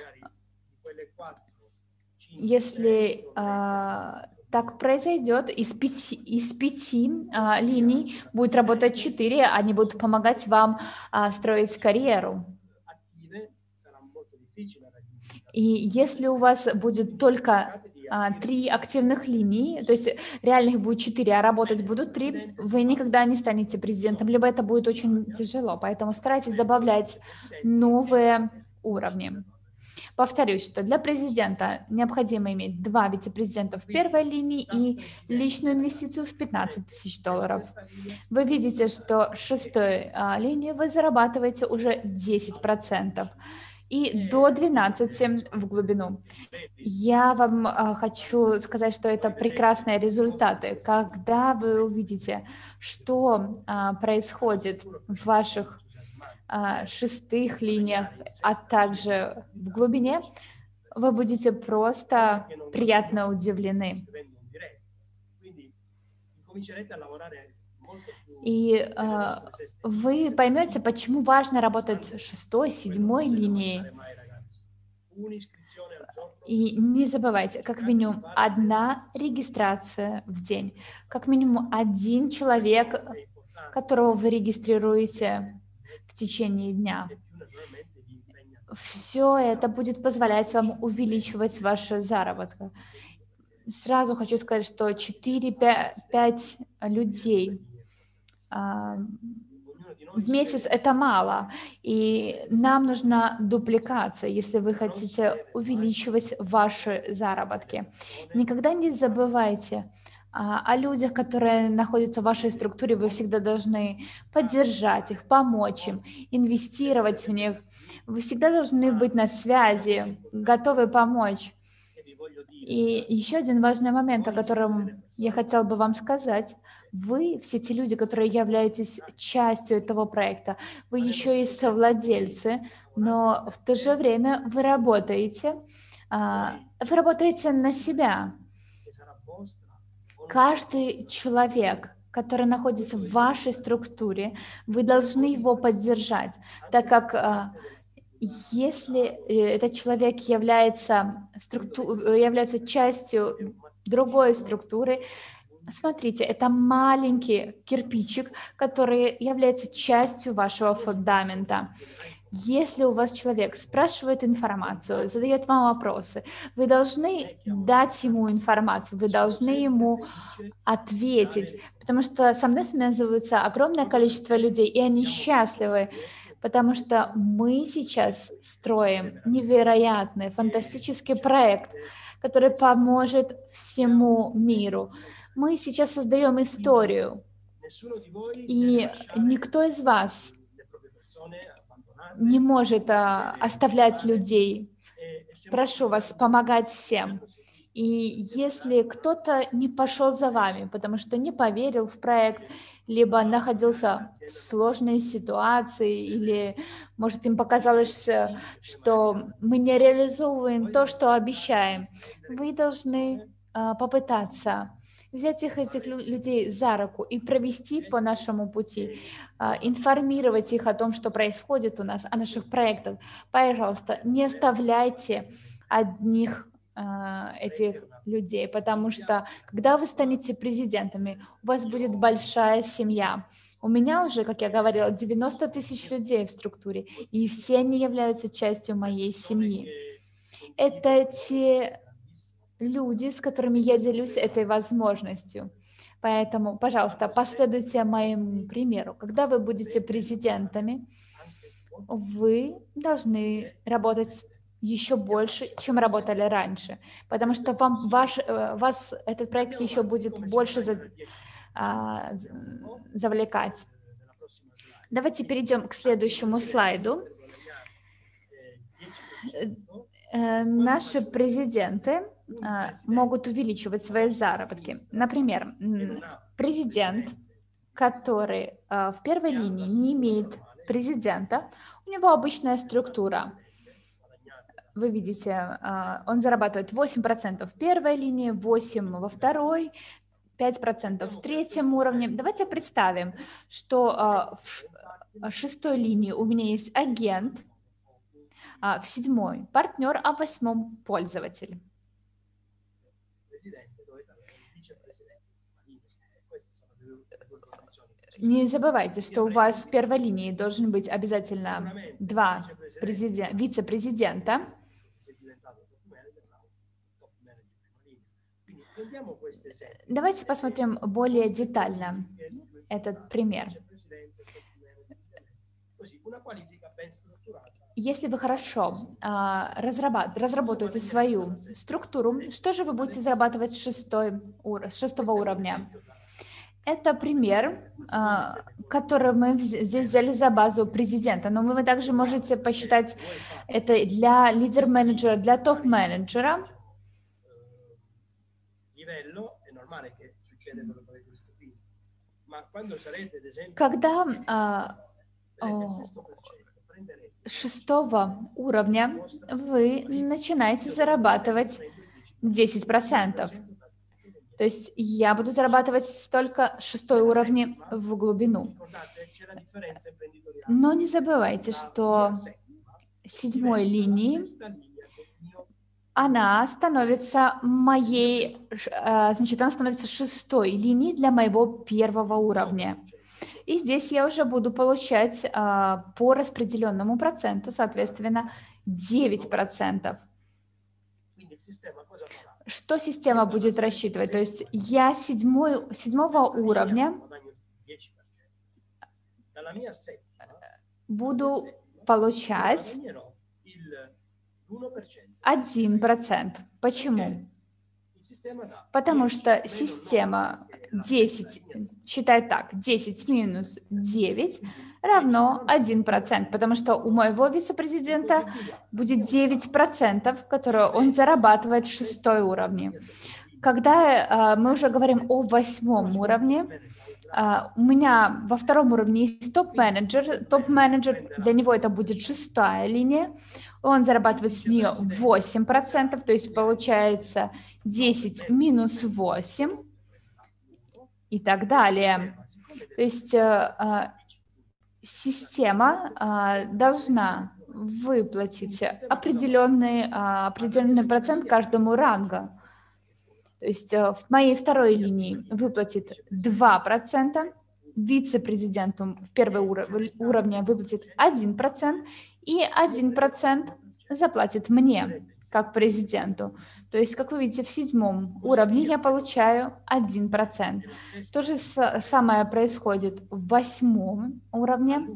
Speaker 1: если так произойдет, из пяти линий будет работать 4, они будут помогать вам строить карьеру. И если у вас будет только 3 активных линии, то есть реальных будет 4, а работать будут 3, вы никогда не станете президентом, либо это будет очень тяжело. Поэтому старайтесь добавлять новые уровни. Повторюсь, что для президента необходимо иметь 2 вице-президента в первой линии и личную инвестицию в $15 000. Вы видите, что 6-й линии вы зарабатываете уже 10%. И до 12 в глубину. Я вам хочу сказать, что это прекрасные результаты. Когда вы увидите, что происходит в ваших 6-х линиях, а также в глубине, вы будете просто приятно удивлены. И вы поймете, почему важно работать 6-й, 7-й линией. И не забывайте, как минимум 1 регистрация в день, как минимум 1 человек, которого вы регистрируете в течение дня. Все это будет позволять вам увеличивать ваши заработки. Сразу хочу сказать, что 4-5 людей в месяц это мало, и нам нужна дупликация, если вы хотите увеличивать ваши заработки. Никогда не забывайте о людях, которые находятся в вашей структуре, вы всегда должны поддержать их, помочь им, инвестировать в них. Вы всегда должны быть на связи, готовы помочь. И еще один важный момент, о котором я хотела бы вам сказать. Вы, все те люди, которые являетесь частью этого проекта, вы еще и совладельцы, но в то же время вы работаете на себя. Каждый человек, который находится в вашей структуре, вы должны его поддержать, так как если этот человек является частью другой структуры, смотрите, это маленький кирпичик, который является частью вашего фундамента. Если у вас человек спрашивает информацию, задает вам вопросы, вы должны дать ему информацию, вы должны ему ответить, потому что со мной связывается огромное количество людей, и они счастливы, потому что мы сейчас строим невероятный, фантастический проект, который поможет всему миру. Мы сейчас создаем историю, и никто из вас не может оставлять людей. Прошу вас помогать всем. И если кто-то не пошел за вами, потому что не поверил в проект, либо находился в сложной ситуации, или, может, им показалось, что мы не реализовываем то, что обещаем, вы должны попытаться взять этих людей за руку и провести по нашему пути, информировать их о том, что происходит у нас, о наших проектах. Пожалуйста, не оставляйте одних этих людей, потому что когда вы станете президентами, у вас будет большая семья. У меня уже, как я говорила, 90 тысяч людей в структуре, и все они являются частью моей семьи. Это те люди, с которыми я делюсь этой возможностью. Поэтому, пожалуйста, последуйте моему примеру. Когда вы будете президентами, вы должны работать еще больше, чем работали раньше, потому что вас этот проект еще будет больше завлекать. Давайте перейдем к следующему слайду. Наши президенты могут увеличивать свои заработки. Например, президент, который в первой линии не имеет президента, у него обычная структура. Вы видите, он зарабатывает 8% в первой линии, 8% во второй, 5% в третьем уровне. Давайте представим, что в шестой линии у меня есть агент, в седьмой партнер, а в восьмом пользователь. Не забывайте, что у вас в первой линии должен быть обязательно 2 вице-президента. Давайте посмотрим более детально этот пример. Если вы хорошо разработаете свою структуру, что же вы будете зарабатывать с шестого уровня? Это пример, который мы здесь взяли за базу президента, но вы также можете посчитать это для лидер-менеджера, для топ-менеджера. Когда шестого уровня вы начинаете зарабатывать 10%. То есть я буду зарабатывать только шестой уровень в глубину. Но не забывайте, что седьмой линии она становится она становится шестой линией для моего первого уровня. И здесь я уже буду получать по распределенному проценту, соответственно, 9%. Что система будет рассчитывать? То есть я седьмого уровня буду получать 1%. Почему? Потому что система 10 считает так: 10 минус 9 равно 1%, потому что у моего вице-президента будет 9%, которые он зарабатывает в шестой уровне. Когда мы уже говорим о восьмом уровне, у меня во втором уровне есть топ-менеджер. Топ-менеджер, для него это будет шестая линия. Он зарабатывает с нее 8%, то есть получается 10 минус 8 и так далее. То есть система должна выплатить определенный процент каждому рангу. То есть в моей второй линии выплатит 2%, вице-президенту в первой уровне выплатит 1%, и 1% заплатит мне, как президенту. То есть, как вы видите, в седьмом уровне я получаю 1%. То же самое происходит в восьмом уровне.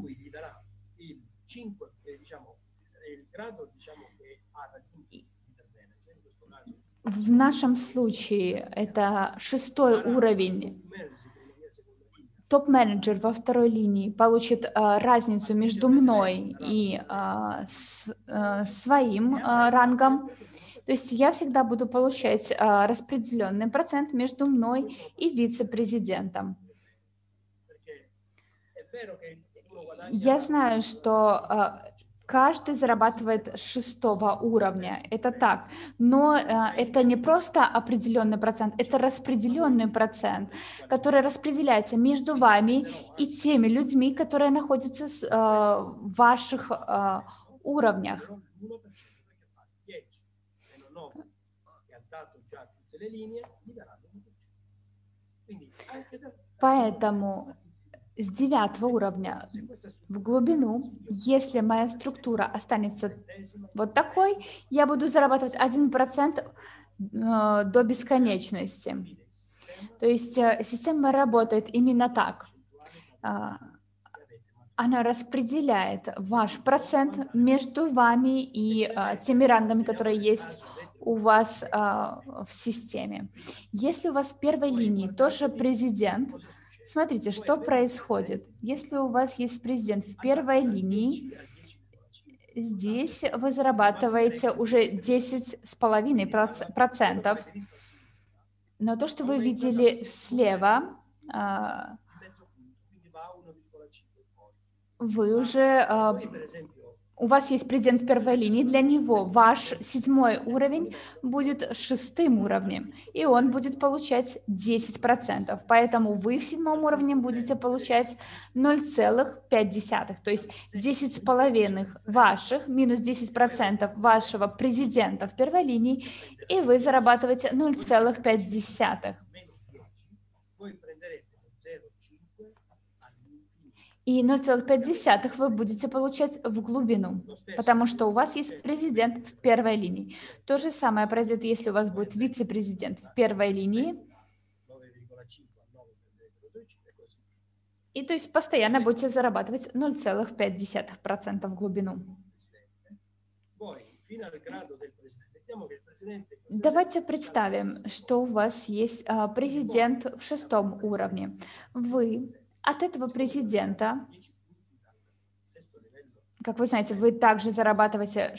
Speaker 1: В нашем случае это шестой уровень. Топ-менеджер во второй линии получит разницу между мной и своим рангом. То То есть я всегда буду получать распределенный процент между мной и вице-президентом. Я знаю, что каждый зарабатывает с 6-го уровня, это так, но это не просто определенный процент, это распределенный процент, который распределяется между вами и теми людьми, которые находятся в ваших уровнях. Поэтому с 9-го уровня в глубину, если моя структура останется вот такой, я буду зарабатывать 1% до бесконечности. То есть система работает именно так. Она распределяет ваш процент между вами и теми рангами, которые есть у вас в системе. Если у вас в первой линии тоже президент, смотрите, что происходит. Если у вас есть президент в первой линии, здесь вы зарабатываете уже 10,5%. Но то, что вы видели слева, вы уже... У вас есть президент в первой линии, для него ваш 7-й уровень будет 6-м уровнем, и он будет получать 10%. Поэтому вы в 7-м уровне будете получать 0,5. То есть 10,5 ваших минус 10% вашего президента в первой линии, и вы зарабатываете 0,5. И 0,5 вы будете получать в глубину, потому что у вас есть президент в первой линии. То же самое произойдет, если у вас будет вице-президент в первой линии. И то есть постоянно будете зарабатывать 0,5% в глубину. Давайте представим, что у вас есть президент в 6-м уровне. Вы от этого президента, как вы знаете, вы также зарабатываете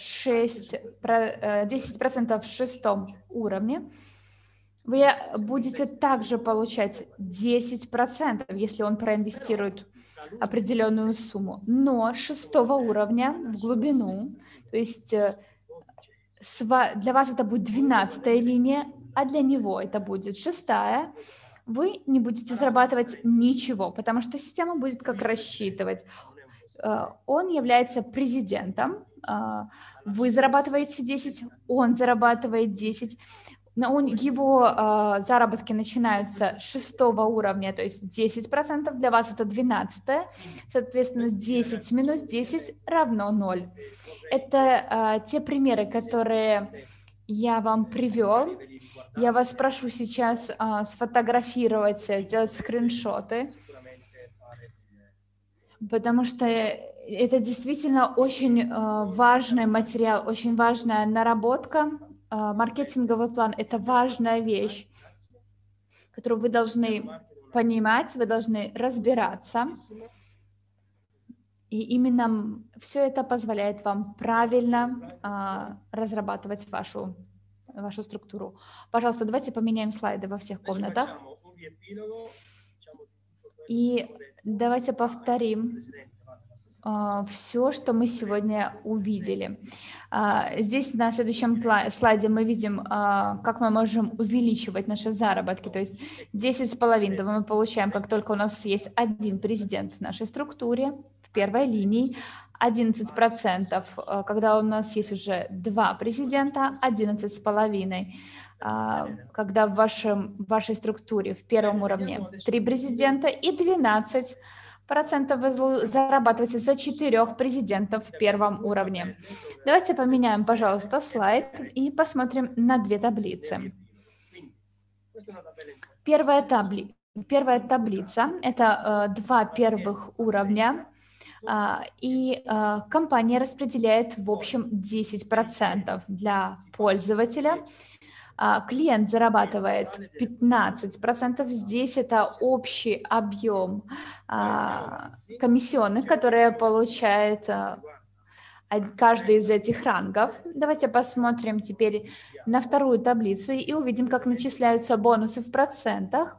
Speaker 1: 10% в 6-м уровне. Вы будете также получать 10%, если он проинвестирует определенную сумму. Но 6-го уровня в глубину, то есть для вас это будет 12-я линия, а для него это будет 6-я, вы не будете зарабатывать ничего, потому что система будет как рассчитывать. Он является президентом, вы зарабатываете 10, он зарабатывает 10. Его заработки начинаются с 6-го уровня, то есть 10%, для вас это 12-е, соответственно, 10 минус 10 равно 0. Это те примеры, которые я вам привел. Я вас прошу сейчас сфотографировать, сделать скриншоты, потому что это действительно очень важный материал, очень важная наработка. Маркетинговый план – это важная вещь, которую вы должны понимать, вы должны разбираться. И именно все это позволяет вам правильно разрабатывать вашу структуру. Пожалуйста, давайте поменяем слайды во всех комнатах. И давайте повторим все, что мы сегодня увидели. Здесь на следующем слайде мы видим, как мы можем увеличивать наши заработки. То есть 10,5 мы получаем, как только у нас есть один президент в нашей структуре, в первой линии. 11%, когда у нас есть уже 2 президента, 11,5%. Когда в вашей структуре в первом уровне 3 президента и 12% вы зарабатываете за 4 президентов в первом уровне. Давайте поменяем, пожалуйста, слайд и посмотрим на 2 таблицы. Первая таблица – это 2 первых уровня, и компания распределяет в общем 10% для пользователя. Клиент зарабатывает 15%. Здесь это общий объем комиссионных, которые получает каждый из этих рангов. Давайте посмотрим теперь на вторую таблицу и увидим, как начисляются бонусы в процентах.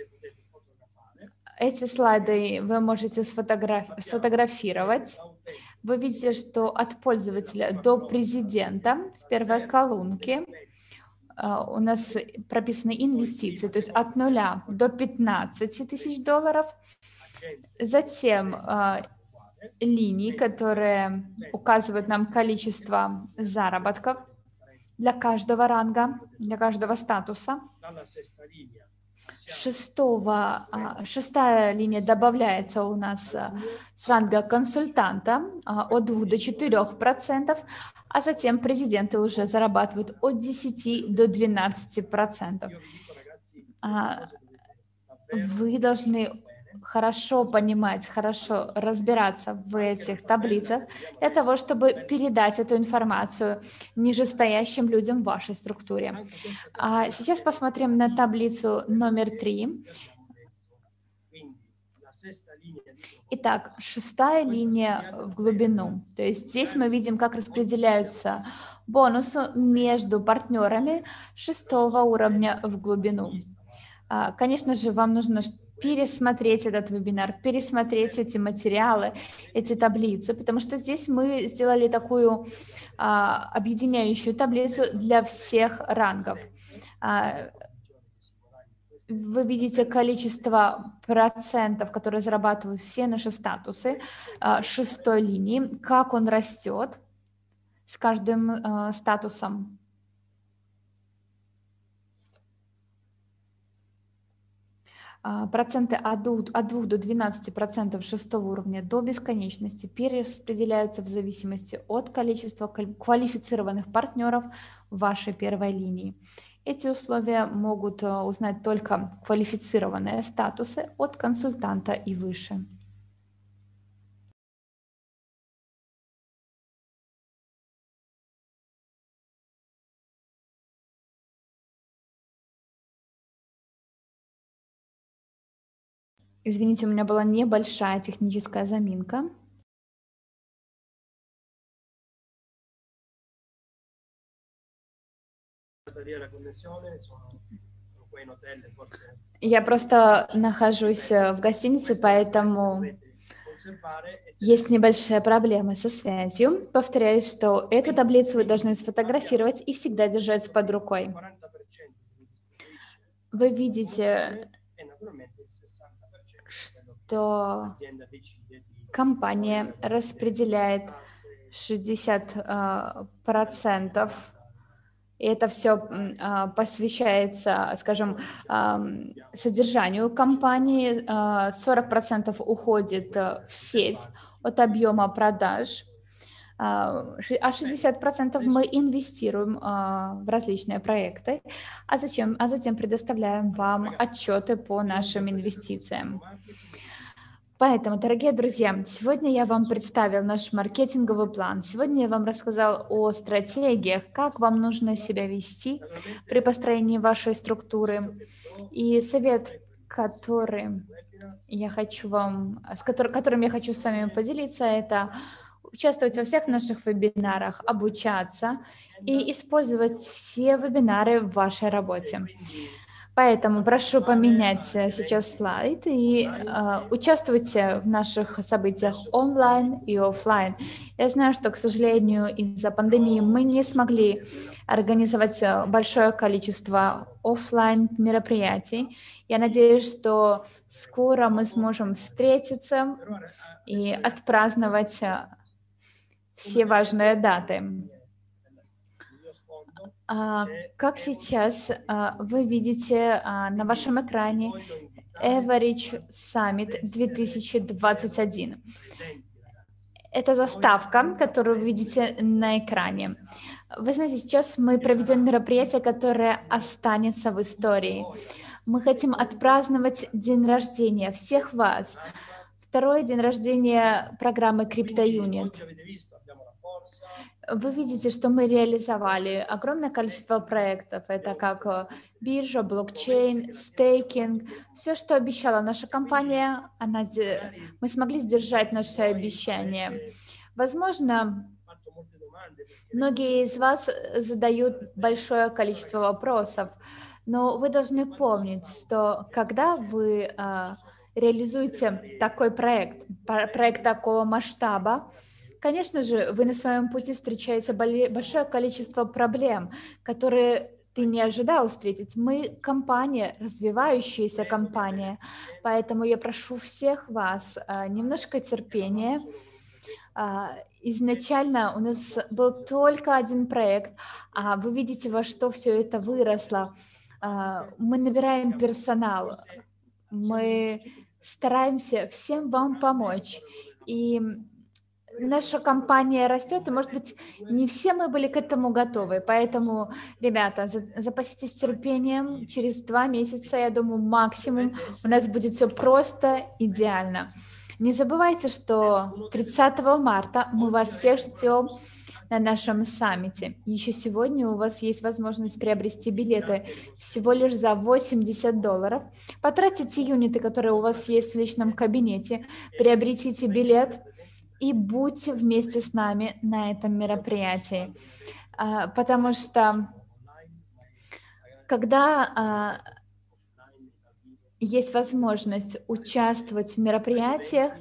Speaker 1: Эти слайды вы можете сфотографировать. Вы видите, что от пользователя до президента в первой колонке у нас прописаны инвестиции, то есть от 0 до 15 тысяч долларов. Затем линии, которые указывают нам количество заработков для каждого ранга, для каждого статуса. Шестая линия добавляется у нас с ранга консультанта от 2 до 4%, а затем президенты уже зарабатывают от 10 до 12%. Вы должны хорошо понимать, хорошо разбираться в этих таблицах для того, чтобы передать эту информацию нижестоящим людям в вашей структуре. Сейчас посмотрим на таблицу номер 3. Итак, шестая линия в глубину. То есть здесь мы видим, как распределяются бонусы между партнерами шестого уровня в глубину. Конечно же, вам нужно пересмотреть этот вебинар, пересмотреть эти материалы, эти таблицы, потому что здесь мы сделали такую объединяющую таблицу для всех рангов. Вы видите количество процентов, которые зарабатывают все наши статусы шестой линии, как он растет с каждым статусом. Проценты от 2 до 12% шестого уровня до бесконечности перераспределяются в зависимости от количества квалифицированных партнеров в вашей первой линии. Эти условия могут узнать только квалифицированные статусы от консультанта и выше. Извините, у меня была небольшая техническая заминка. Я просто нахожусь в гостинице, поэтому есть небольшая проблема со связью. Повторяюсь, что эту таблицу вы должны сфотографировать и всегда держать под рукой. Вы видите, что компания распределяет 60%, и это все посвящается, скажем, содержанию компании, 40% уходит в сеть от объема продаж, а 60% мы инвестируем в различные проекты, а затем предоставляем вам отчеты по нашим инвестициям. Поэтому, дорогие друзья, сегодня я вам представил наш маркетинговый план. Сегодня я вам рассказал о стратегиях, как вам нужно себя вести при построении вашей структуры. И совет, которым я хочу с вами поделиться, это участвовать во всех наших вебинарах, обучаться и использовать все вебинары в вашей работе. Поэтому прошу поменять сейчас слайд и участвуйте в наших событиях онлайн и офлайн. Я знаю, что, к сожалению, из-за пандемии мы не смогли организовать большое количество офлайн мероприятий. Я надеюсь, что скоро мы сможем встретиться и отпраздновать все важные даты. Как сейчас вы видите на вашем экране Average Summit 2021. Это заставка, которую вы видите на экране. Вы знаете, сейчас мы проведем мероприятие, которое останется в истории. Мы хотим отпраздновать день рождения всех вас. Второй день рождения программы Crypto Unit. Вы видите, что мы реализовали огромное количество проектов. Это как биржа, блокчейн, стейкинг. Все, что обещала наша компания, мы смогли сдержать наши обещания. Возможно, Многие из вас задают большое количество вопросов, но вы должны помнить, что когда вы реализуете такой проект, проект такого масштаба, конечно же, вы на своем пути встречаете большое количество проблем, которые ты не ожидал встретить. Мы компания, развивающаяся компания, поэтому я прошу всех вас немножко терпения. Изначально у нас был только один проект, а вы видите, во что все это выросло. Мы набираем персонал, мы стараемся всем вам помочь. И наша компания растет, и, может быть, не все мы были к этому готовы. Поэтому, ребята, запаситесь терпением. Через 2 месяца, я думаю, максимум у нас будет все просто идеально. Не забывайте, что 30 марта мы вас всех ждем на нашем саммите. Еще сегодня у вас есть возможность приобрести билеты всего лишь за $80. Потратите юниты, которые у вас есть в личном кабинете, приобретите билет и будьте вместе с нами на этом мероприятии. Потому что когда есть возможность участвовать в мероприятиях,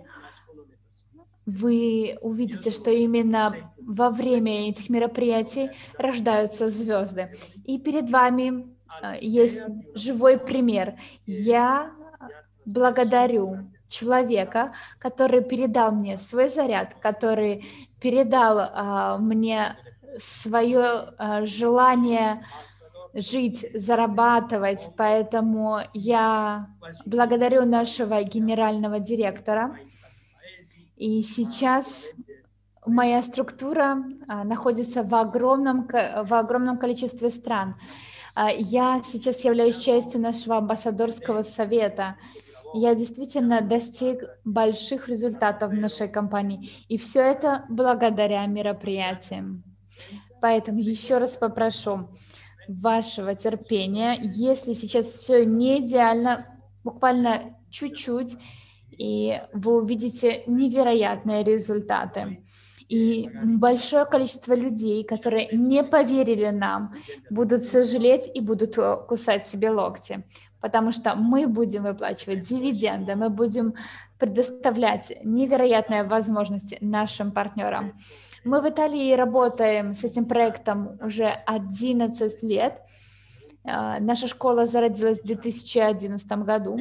Speaker 1: вы увидите, что именно во время этих мероприятий рождаются звезды. И перед вами есть живой пример. Я благодарю человека, который передал мне свой заряд, который передал мне свое желание жить, зарабатывать. Поэтому я благодарю нашего генерального директора. И сейчас моя структура находится в огромном количестве стран. Я сейчас являюсь частью нашего амбассадорского совета. Я действительно достиг больших результатов в нашей компании. И все это благодаря мероприятиям. Поэтому еще раз попрошу вашего терпения. Если сейчас все не идеально, буквально чуть-чуть, и вы увидите невероятные результаты. И большое количество людей, которые не поверили нам, будут сожалеть и будут кусать себе локти, потому что мы будем выплачивать дивиденды, мы будем предоставлять невероятные возможности нашим партнерам. Мы в Италии работаем с этим проектом уже 11 лет. Наша школа зародилась в 2011 году.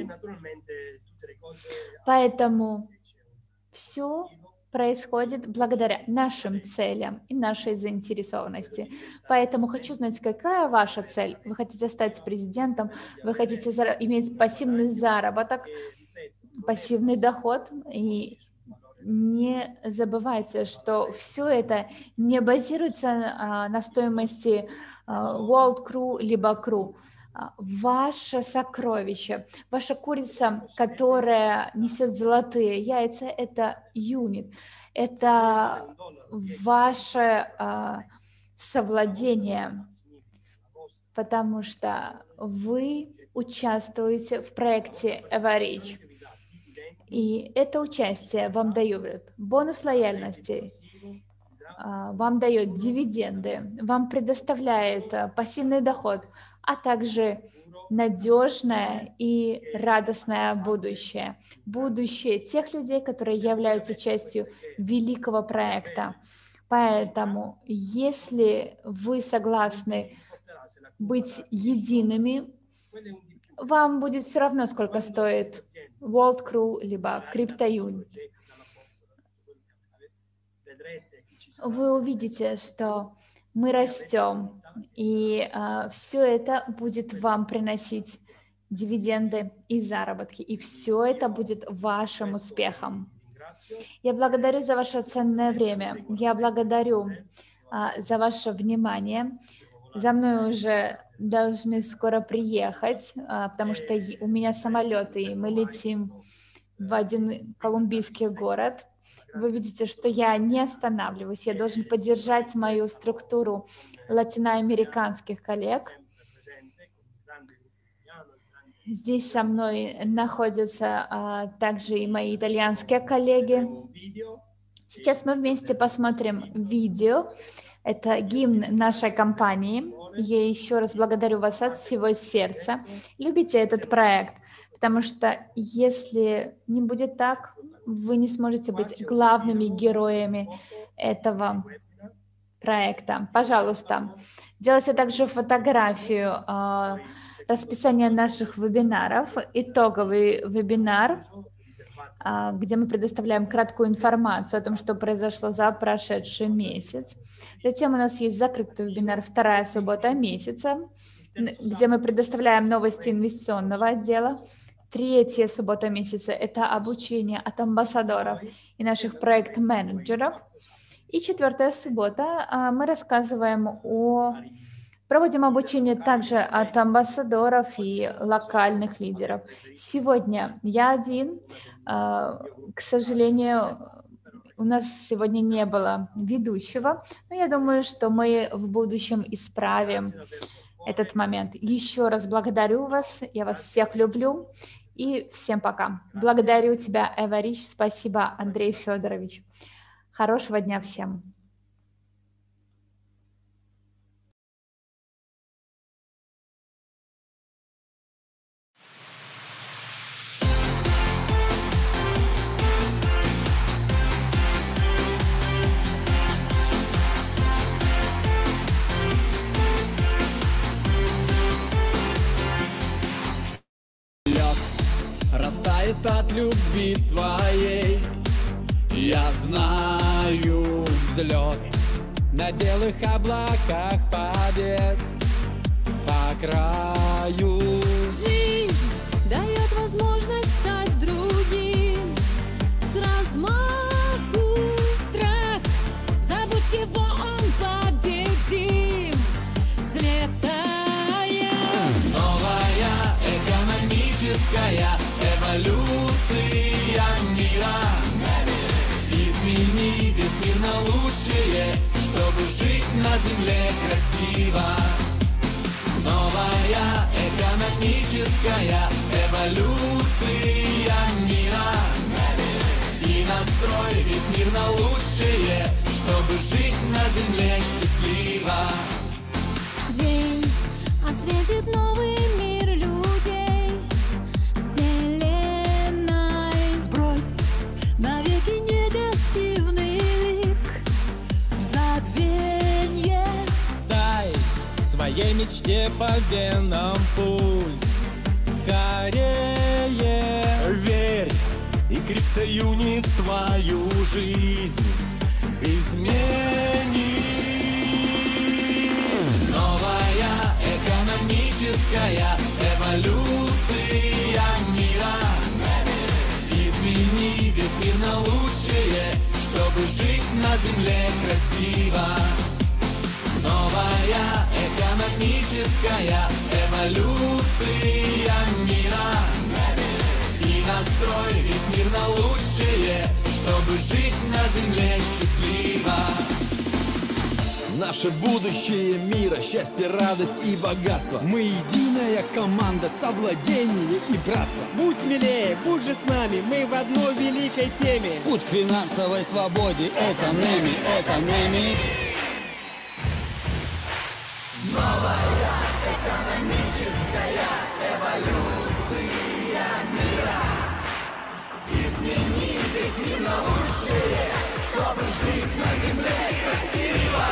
Speaker 1: Поэтому все происходит благодаря нашим целям и нашей заинтересованности. Поэтому хочу знать, какая ваша цель? Вы хотите стать президентом? Вы хотите иметь пассивный заработок, пассивный доход? И не забывайте, что все это не базируется на стоимости World Crew либо Crew. Ваше сокровище, ваша курица, которая несет золотые яйца, это юнит, это ваше совладение, потому что вы участвуете в проекте Everreach. И это участие вам дает бонус лояльности, вам дает дивиденды, вам предоставляет пассивный доход, а также надежное и радостное будущее. Будущее тех людей, которые являются частью великого проекта. Поэтому, если вы согласны быть едиными, вам будет все равно, сколько стоит World Crew либо CryptoUnit. Вы увидите, что мы растем, и все это будет вам приносить дивиденды и заработки, и все это будет вашим успехом. Я благодарю за ваше ценное время, я благодарю за ваше внимание. За мной уже должны скоро приехать, потому что у меня самолет, и мы летим в один колумбийский город. Вы видите, что я не останавливаюсь, я должен поддержать мою структуру латиноамериканских коллег. Здесь со мной находятся также и мои итальянские коллеги. Сейчас мы вместе посмотрим видео. Это гимн нашей компании. Я еще раз благодарю вас от всего сердца. Любите этот проект, потому что если не будет так, вы не сможете быть главными героями этого проекта. Пожалуйста, делайте также фотографию расписания наших вебинаров, итоговый вебинар, где мы предоставляем краткую информацию о том, что произошло за прошедший месяц. Затем у нас есть закрытый вебинар «Вторая суббота месяца», где мы предоставляем новости инвестиционного отдела. Третья суббота месяца – это обучение от амбассадоров и наших проект-менеджеров. И четвертая суббота мы проводим обучение также от амбассадоров и локальных лидеров. Сегодня я один. К сожалению, у нас сегодня не было ведущего, но я думаю, что мы в будущем исправим этот момент. Еще раз благодарю вас, я вас всех люблю и всем пока. Благодарю тебя, Эварич, спасибо, Андрей Федорович. Хорошего дня всем.
Speaker 2: Растает от любви твоей. Я знаю взлет на белых облаках побед по краю.
Speaker 3: Жизнь дает возможность стать другим. С размаху страх, забудь его, он победим. Взлетая.
Speaker 2: Новая экономическая эволюция мира. Измени весь мир на лучшее, чтобы жить на земле красиво. Новая экономическая эволюция мира. И настрой весь мир на лучшее, чтобы жить на земле счастливо.
Speaker 3: День осветит новый мир людей. Вселенной сбрось навеки негативный лик. Забвенье.
Speaker 2: Дай своей мечте по венам пульс. Скорее верь, и криптоюнит твою жизнь изменит. Новая экономическая эволюция мира. Измени весь мир на лучшее, чтобы жить на земле красиво. Новая экономическая эволюция мира. И настрой весь мир на лучшее, чтобы жить на земле счастливо.
Speaker 4: Наше будущее мира, счастье, радость и богатство. Мы единая команда, совладение и братство.
Speaker 5: Будь смелее, будь же с нами, мы в одной великой теме.
Speaker 2: Путь к финансовой свободе, экономи, экономи. Новая экономическая эволюция мира. Измени весь мир на лучшее, чтобы жить на земле красиво.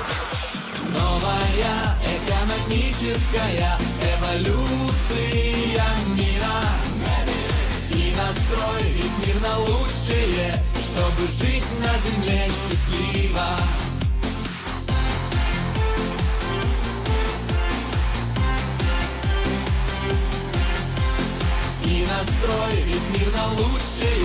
Speaker 2: Новая экономическая эволюция мира. И настрой весь мир на лучшее, чтобы жить на земле счастливо. И настрой весь мир на лучшее,